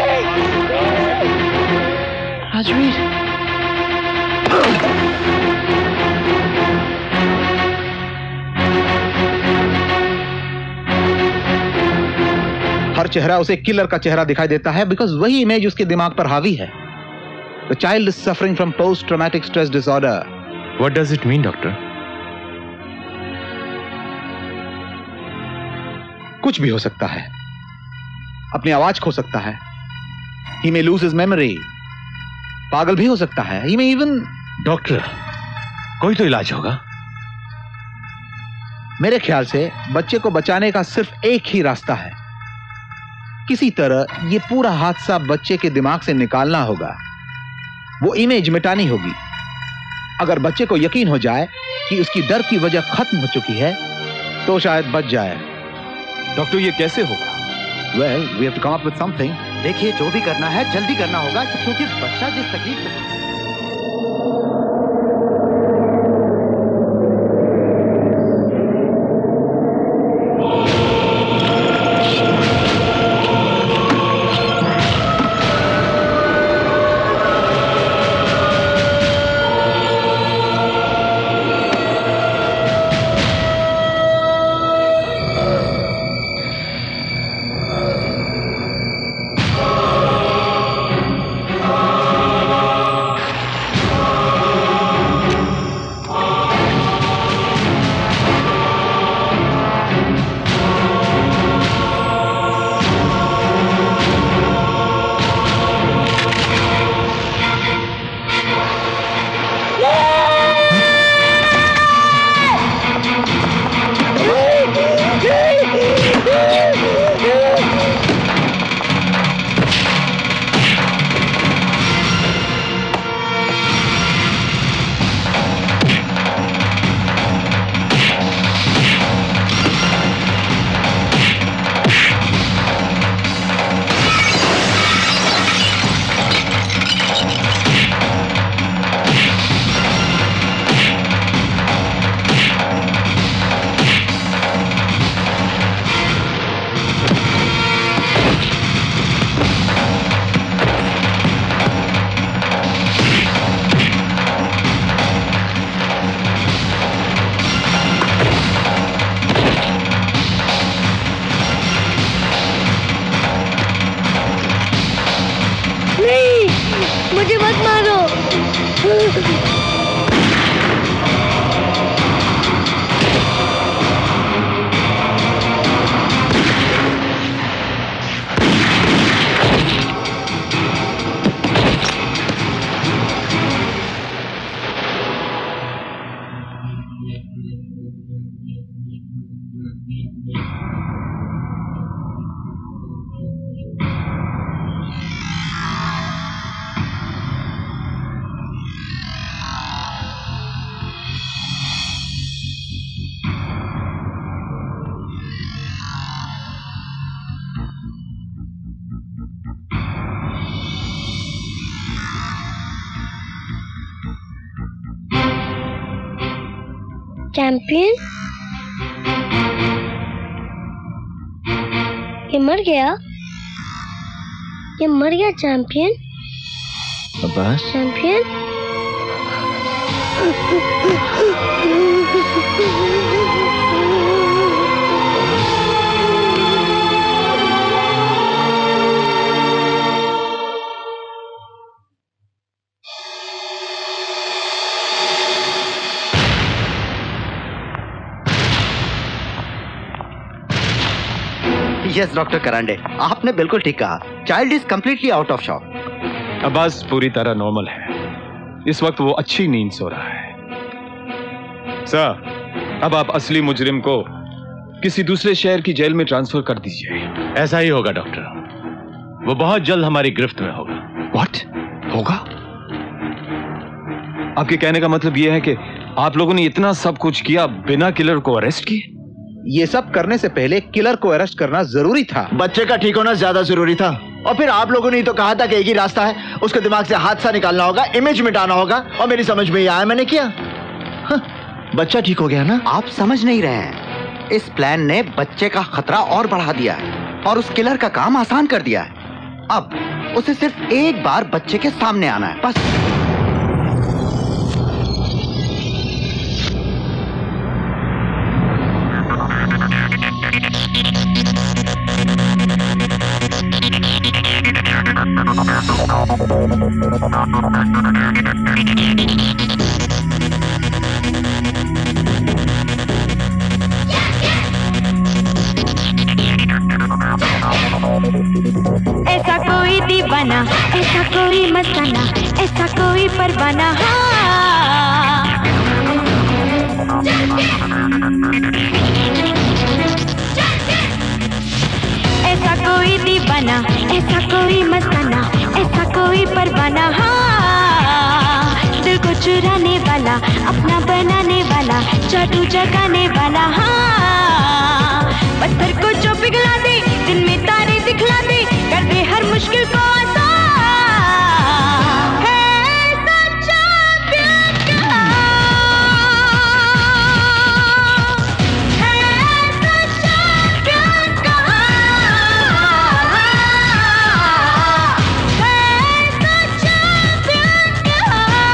राजवीर हर चेहरा उसे किलर का चेहरा दिखाई देता है बिकॉज वही इमेज उसके दिमाग पर हावी है। The child is suffering from post traumatic stress disorder. What does it mean doctor? कुछ भी हो सकता है। अपनी आवाज खो सकता है। He may lose his memory. पागल भी हो सकता है। ही मे इवन डॉक्टर कोई तो इलाज होगा। मेरे ख्याल से बच्चे को बचाने का सिर्फ एक ही रास्ता है। किसी तरह ये पूरा हादसा बच्चे के दिमाग से निकालना होगा। वो इमेज मिटानी होगी। अगर बच्चे को यकीन हो जाए कि उसकी डर की वजह खत्म हो चुकी है तो शायद बच जाए। डॉक्टर ये कैसे होगा? Well we have to come up with something. देखिए जो भी करना है जल्दी करना होगा क्योंकि बच्चा जिस तकलीफ से मुझे मत मारो। चैंपियन ये मर गया ये मर गया champion Abbas champion yes doctor Karande, आपने बिल्कुल ठीक कहा। Child is completely out of shock. Abbas पूरी तरह नॉर्मल है। इस वक्त वो अच्छी नींद सो रहा है। सर, अब आप असली मुजरिम को किसी दूसरे शहर की जेल में ट्रांसफर कर दीजिए। ऐसा ही होगा डॉक्टर, वो बहुत जल्द हमारी गिरफ्त में होगा। व्हाट होगा? आपके कहने का मतलब यह है कि आप लोगों ने इतना सब कुछ किया बिना किलर को अरेस्ट किए? ये सब करने से पहले किलर को अरेस्ट करना जरूरी था। बच्चे का ठीक होना ज्यादा जरूरी था। और फिर आप लोगों ने तो कहा था कि एक ही रास्ता है, उसके दिमाग से हादसा निकालना होगा, इमेज मिटाना होगा, और मेरी समझ में ये आया, मैंने किया। हाँ, बच्चा ठीक हो गया ना? आप समझ नहीं रहे हैं, इस प्लान ने बच्चे का खतरा और बढ़ा दिया है और उस किलर का काम आसान कर दिया है। अब उसे सिर्फ एक बार बच्चे के सामने आना है, बस। ऐसा कोई दीवाना, ऐसा कोई मस्ताना, ऐसा कोई परवाना, हाँ। ऐसा कोई दीवाना, ऐसा कोई मस्ताना, ऐसा कोई परवाना, हाँ। दिल को चुराने वाला, अपना बनाने वाला, जादू जगाने वाला, हाँ। पत्थर को जो पिघला दे, दिन में तारे दिखला दे, कर दे हर मुश्किल को आसान। है सच्चा प्यार का, है सच्चा प्यार का, है सच्चा प्यार का।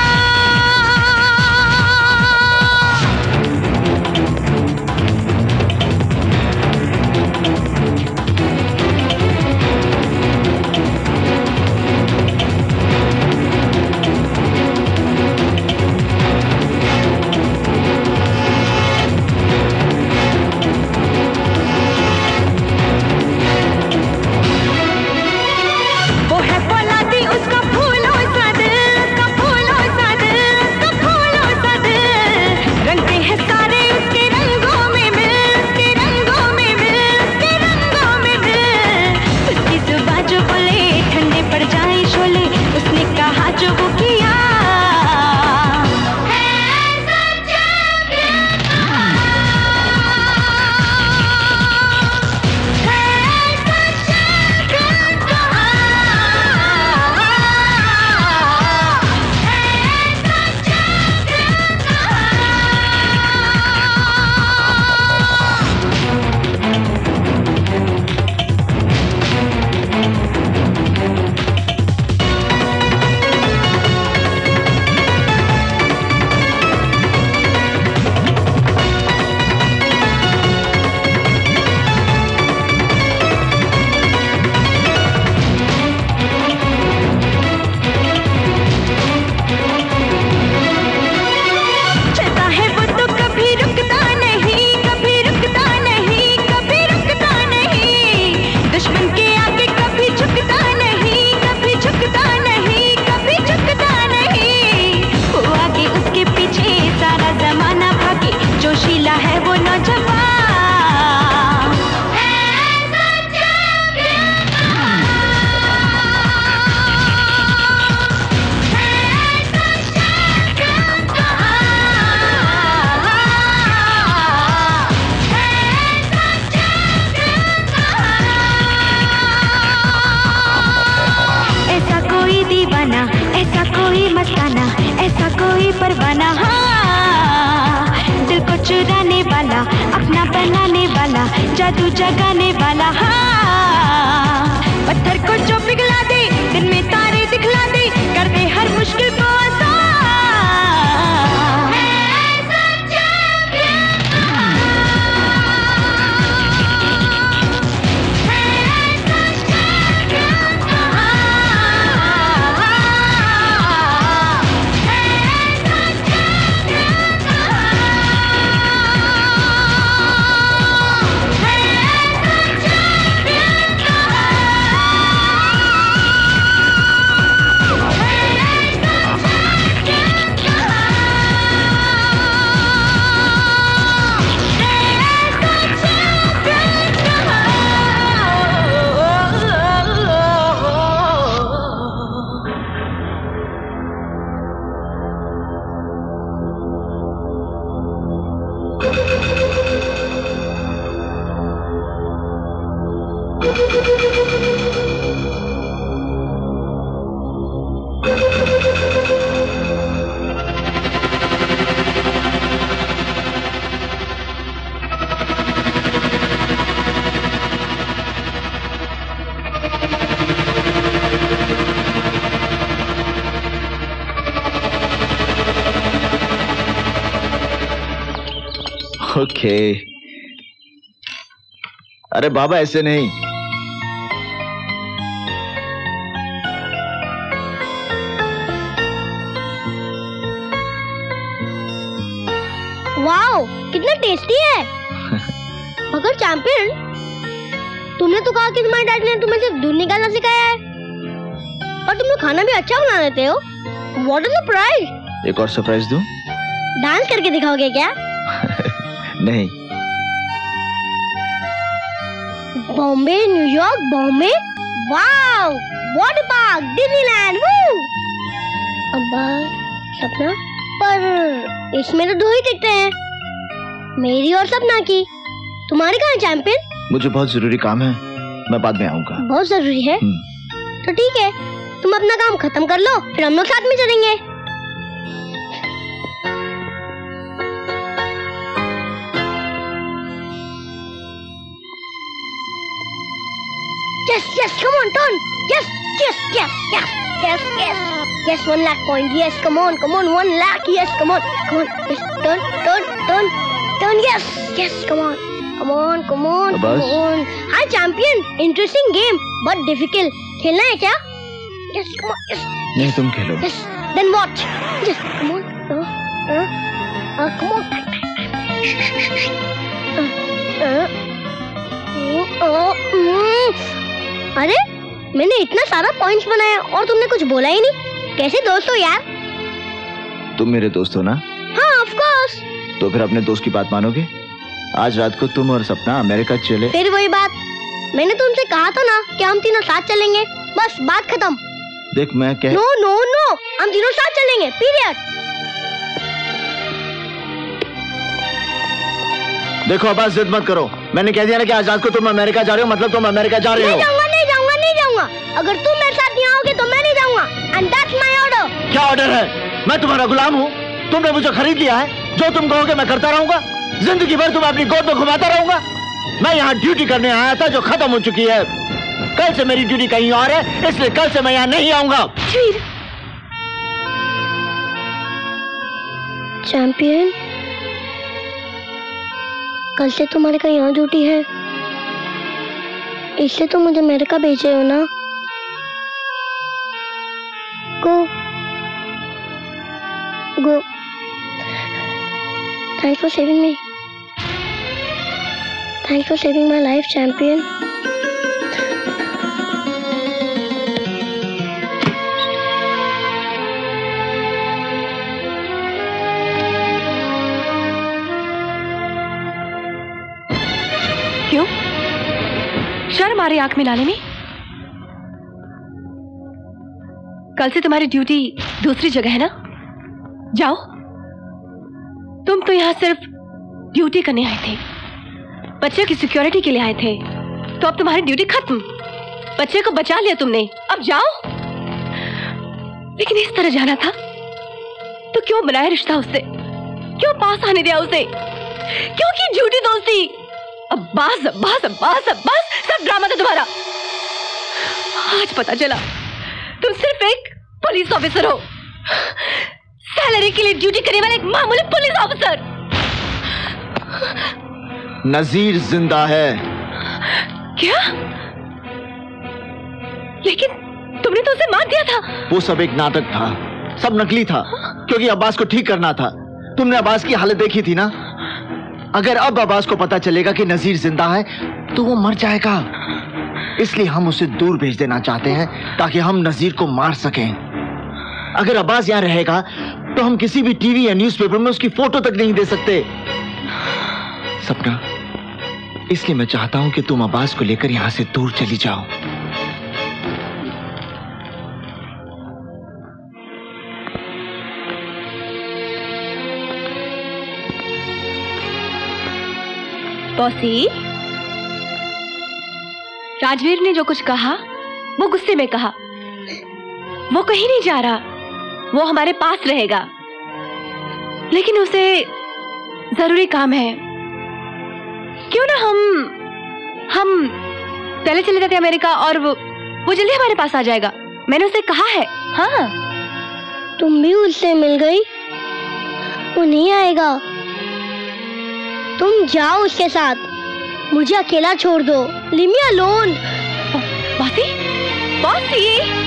परवाना, हाँ। दिल को चुराने वाला, अपना बनाने वाला, जादू जगाने वाला, हाँ। पत्थर को जो पिघला दे, दिन में तारे दिखला दे, कर दे हर मुश्किल को आसान। ओके। अरे बाबा ऐसे नहीं। वाओ, कितना टेस्टी है। मगर चैंपियन, तुमने तो कहा कि तुम्हारे डैडी ने तुम्हें सिर्फ दूध निकालना सिखाया है, और तुम लोग खाना भी अच्छा बना लेते हो। What a surprise! एक और सरप्राइज दूं? डांस करके दिखाओगे क्या? नहीं। Bombay, New York, Bombay, wow, water park, Disneyland, woo. अब्बा, सपना, पर इसमें तो दो ही टिकटें हैं, मेरी और सपना की। तुम्हारी कहाँ है चैंपियन? मुझे बहुत जरूरी काम है, मैं बाद में आऊंगा। बहुत जरूरी है? तो ठीक है, तुम अपना काम खत्म कर लो, फिर हम लोग साथ में चलेंगे। Yes, yes, come on, turn. Yes, yes, yes, yes, yes, yes, yes, one lakh point. Yes, come on, come on, one lakh. Yes, come on, come on. Yes, turn, turn, turn, turn. Yes, yes, come on, come on, come on, come on. Hi, champion. Interesting game, but difficult. खेलना है क्या? Yes, come on. Yes. नहीं, तुम खेलो। Yes, then watch. Yes, come on. Uh, uh, uh, come on. Uh, uh, uh, uh, अरे, मैंने इतना सारा points बनाया और तुमने कुछ बोला ही नहीं। कैसे दोस्त हो यार? तुम मेरे दोस्त हो ना? हाँ, ऑफ कोर्स। तो फिर अपने दोस्त की बात मानोगे? आज रात को तुम और सपना अमेरिका चले। फिर वही बात, मैंने तुमसे कहा था ना कि हम तीनों साथ चलेंगे। बस बात खत्म। देख मैं कह नो नो नो, हम तीनों साथ चलेंगे, पीरियड। देखो अब्बास, जिद मत करो। मैंने कह दिया ना कि आज रात को तुम अमेरिका जा रहे हो, मतलब तुम अमेरिका जा रहे हो। नहीं जाऊंगा, नहीं जाऊंगा, नहीं जाऊंगा। अगर तुम मेरे साथ नहीं आओगे तो मैं नहीं जाऊंगा। And that's my order. क्या ऑर्डर है? मैं तुम्हारा गुलाम हूँ? तुमने मुझे खरीद लिया है? जो तुम कहोगे मैं करता रहूंगा। जिंदगी भर तुम्हें अपनी गोद में घुमाता रहूंगा। मैं यहाँ ड्यूटी करने आया था जो खत्म हो चुकी है। कल से मेरी ड्यूटी कहीं और है, इसलिए कल से मैं यहाँ नहीं आऊंगा। चैंपियन, कल से तुम्हारे का यहाँ ड्यूटी है, इसलिए तुम मुझे अमेरिका भेजे हो ना? Go go. Thanks for saving me. Thanks for saving my life champion. क्यों? शर्म आ रही आंख में लाने में? कल से तुम्हारी ड्यूटी दूसरी जगह है ना? जाओ। तुम तो यहां सिर्फ ड्यूटी करने आए थे, बच्चे की सिक्योरिटी के लिए आए थे, तो अब तुम्हारी ड्यूटी खत्म। बच्चे को बचा लिया तुमने, अब जाओ। लेकिन इस तरह जाना था तो क्यों बनाया रिश्ता उससे? क्यों पास आने दिया उसे? क्यों की झूठी दोस्ती? अब्बास अब्बास अब्बास अब्बास, सब ड्रामा था तुम्हारा। आज पता चला तुम सिर्फ एक पुलिस ऑफिसर हो, सैलरी के लिए ड्यूटी करने वाले एक मामूली पुलिस ऑफिसर। नजीर जिंदा है। क्या? लेकिन तुमने तो उसे मार दिया था। वो सब एक नाटक था, सब नकली था, क्योंकि अब्बास को ठीक करना था। तुमने अब्बास की हालत देखी थी ना? अगर अब अब्बास को पता चलेगा कि नजीर जिंदा है तो वो मर जाएगा। इसलिए हम उसे दूर भेज देना चाहते हैं ताकि हम नजीर को मार सकें। अगर अब्बास यहाँ रहेगा तो हम किसी भी टीवी या न्यूज़पेपर में उसकी फोटो तक नहीं दे सकते। सपना, इसलिए मैं चाहता हूं कि तुम अब्बास को लेकर यहां से दूर चली जाओ। बॉसी, राजवीर ने जो कुछ कहा वो गुस्से में कहा। वो कहीं नहीं जा रहा, वो हमारे पास रहेगा, लेकिन उसे जरूरी काम है। क्यों ना हम हम पहले चले जाते अमेरिका और वो, वो जल्दी हमारे पास आ जाएगा। मैंने उसे कहा है। हाँ, तुम भी उससे मिल गई? वो नहीं आएगा। तुम जाओ उसके साथ, मुझे अकेला छोड़ दो। Leave me alone. बासी, बासी।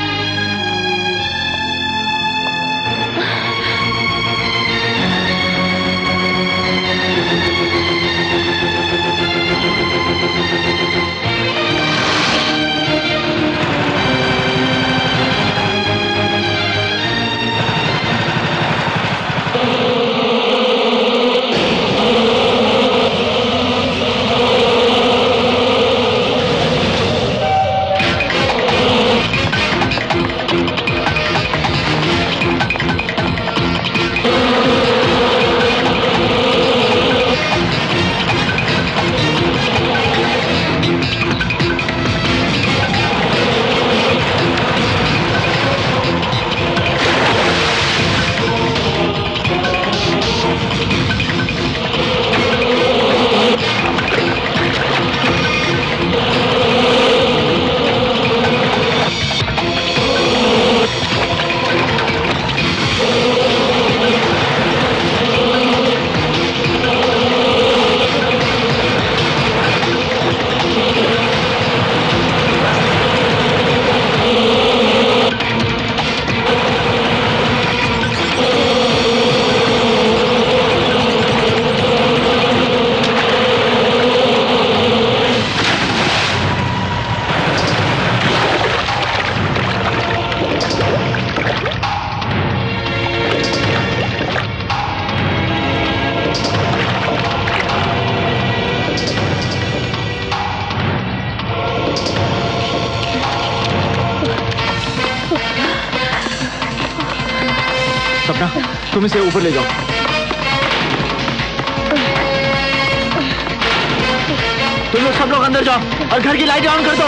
तुम इसे ऊपर ले जाओ। तुम लोग सब लोग अंदर जाओ और घर की लाइटें ऑन कर दो।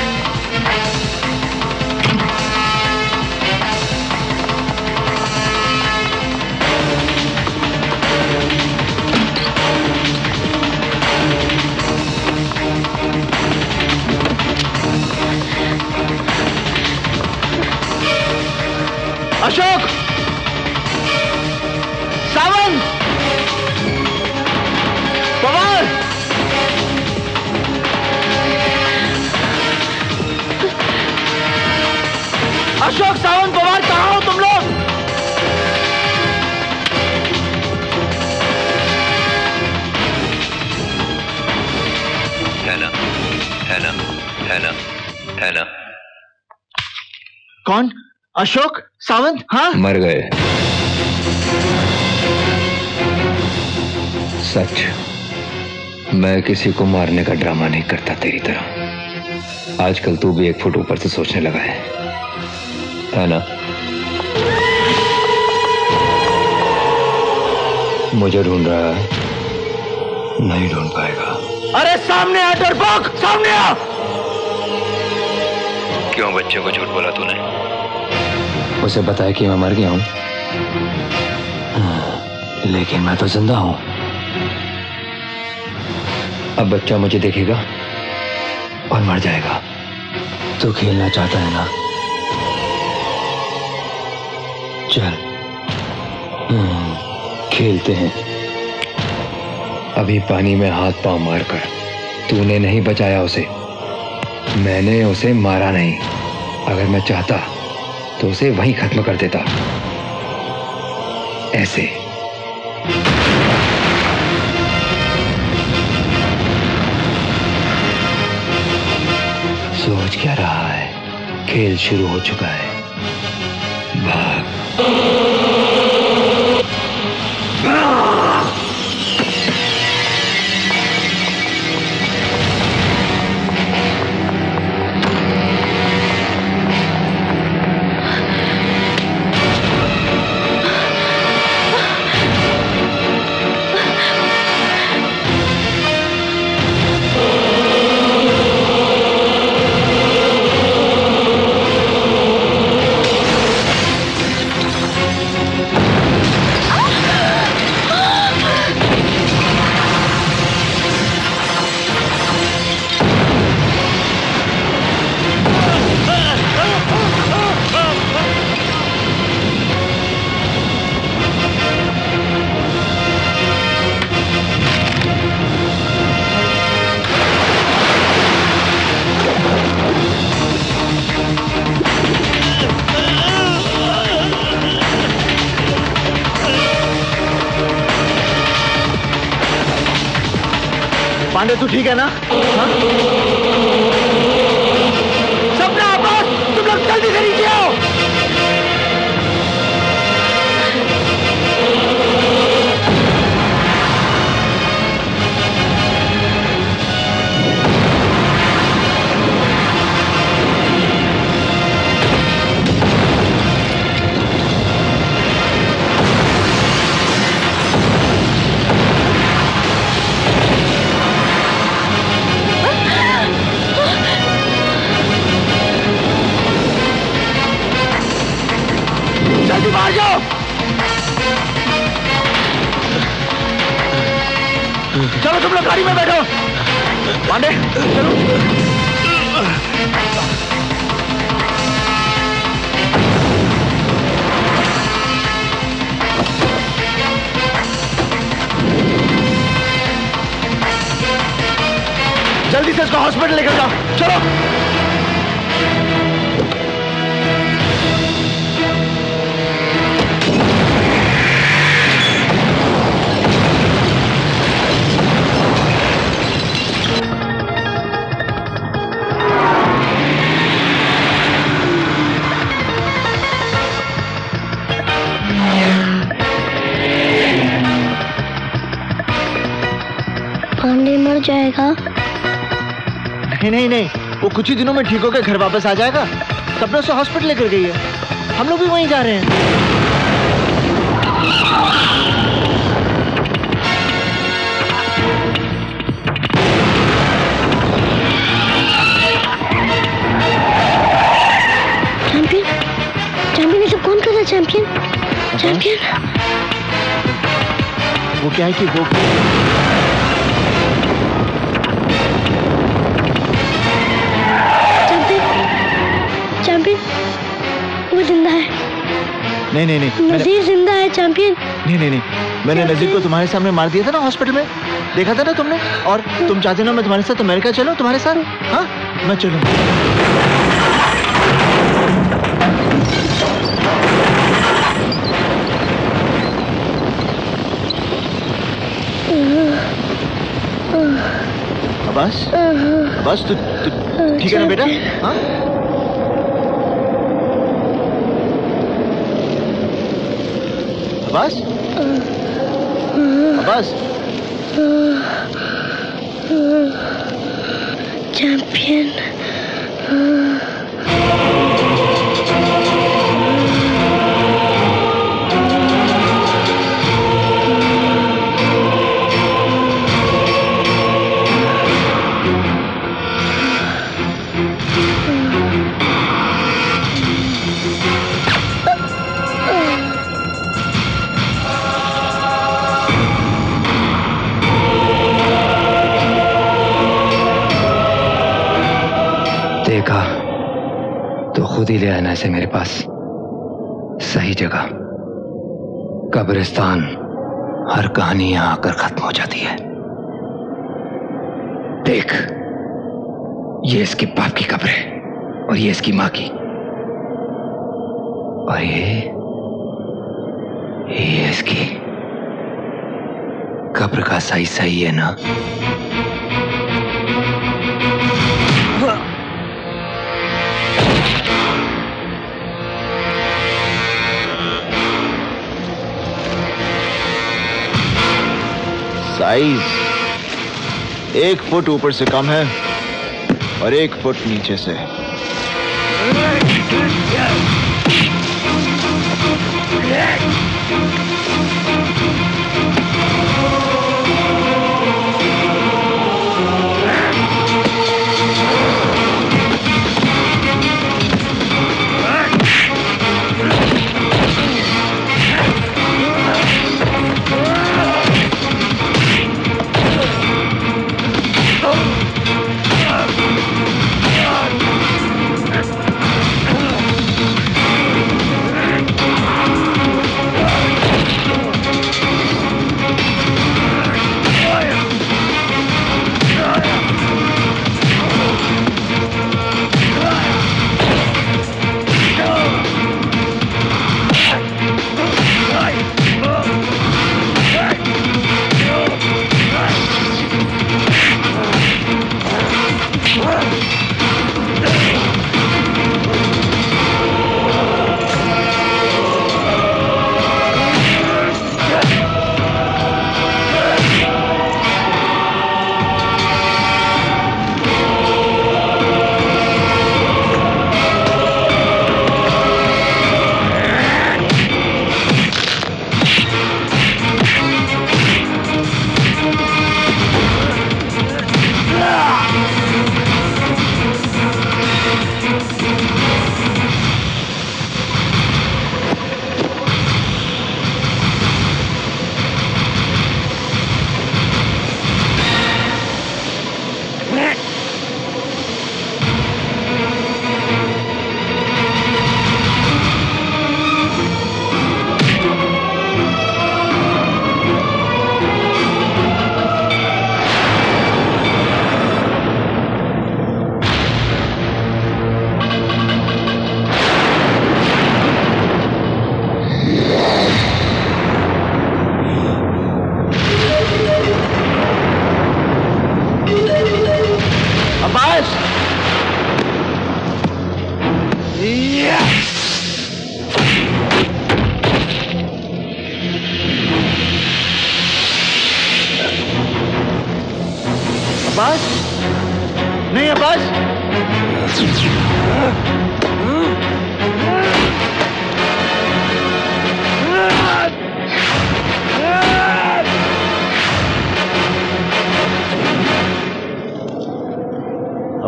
अशोक, सावन, पवार, अशोक, सावन, पवार, कहाँ हो तुम लोग? है ना, है ना, है ना, है ना। कौन? अशोक, सावंत? हाँ, मर गए। सच, मैं किसी को मारने का ड्रामा नहीं करता तेरी तरह। आजकल तू भी एक फुट ऊपर से सोचने लगा है, है ना? मुझे ढूंढ रहा है, नहीं ढूंढ पाएगा। अरे सामने आ डरपोक, सामने आ! क्यों बच्चे को झूठ बोला तूने? उसे बताया कि मैं मर गया हूं, लेकिन मैं तो जिंदा हूं। अब बच्चा मुझे देखेगा और मर जाएगा। तू खेलना चाहता है ना? चल, हम्म, खेलते हैं। अभी पानी में हाथ पांव मारकर तूने नहीं बचाया उसे, मैंने उसे मारा नहीं। अगर मैं चाहता तो उसे वहीं खत्म कर देता, ऐसे। सोच क्या रहा है? खेल शुरू हो चुका है। भाग। पांडे तू ठीक है ना? हाँ? सपना अब्बास तुम लोग जल्दी से नीचे आओ। जल्दी बाहर जाओ। चलो तुम लोग गाड़ी में बैठो। पांडे चलो। जल्दी से इसको हॉस्पिटल लेकर जाओ। चलो। पांडे मर जाएगा? नहीं नहीं नहीं, वो कुछ ही दिनों में ठीक होकर घर वापस आ जाएगा। सपना उसे हॉस्पिटल लेकर गई है, हम लोग भी वहीं जा रहे हैं। चैंपियन, चैंपियन ये सब कौन कर रहा है? Champion, champion. वो क्या है कि वो चैंपियन, वो जिंदा है। नहीं नहीं नहीं, नजीर जिंदा है चैंपियन। नहीं नहीं नहीं, मैंने नजीर को तुम्हारे सामने मार दिया था ना हॉस्पिटल में, देखा था ना तुमने। और तुम चाहते ना मैं तुम्हारे साथ अमेरिका चलूं तुम्हारे साथ? हाँ मैं चलूं। अब्बास, अब्बास तू तू ठीक है ना बेटा? हाँ अब्बास, अब्बास। चैंपियन। देखा तो खुद ही ले आना इसे मेरे पास, सही जगह। कब्रिस्तान हर कहानी यहां आकर खत्म हो जाती है। देख, ये इसके बाप की कब्र है और ये इसकी मां की, और ये ये इसकी कब्र का सही सही है ना? साइज एक फुट ऊपर से कम है और एक फुट नीचे से।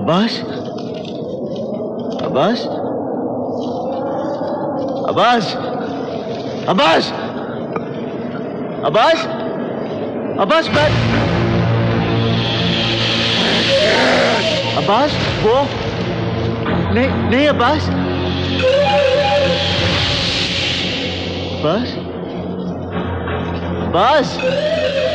अब्बास अब्बास अब्बास अब्बास अब्बास अब्बास मैं अब्बास वो नहीं नहीं अब्बास अब्बास अब्बास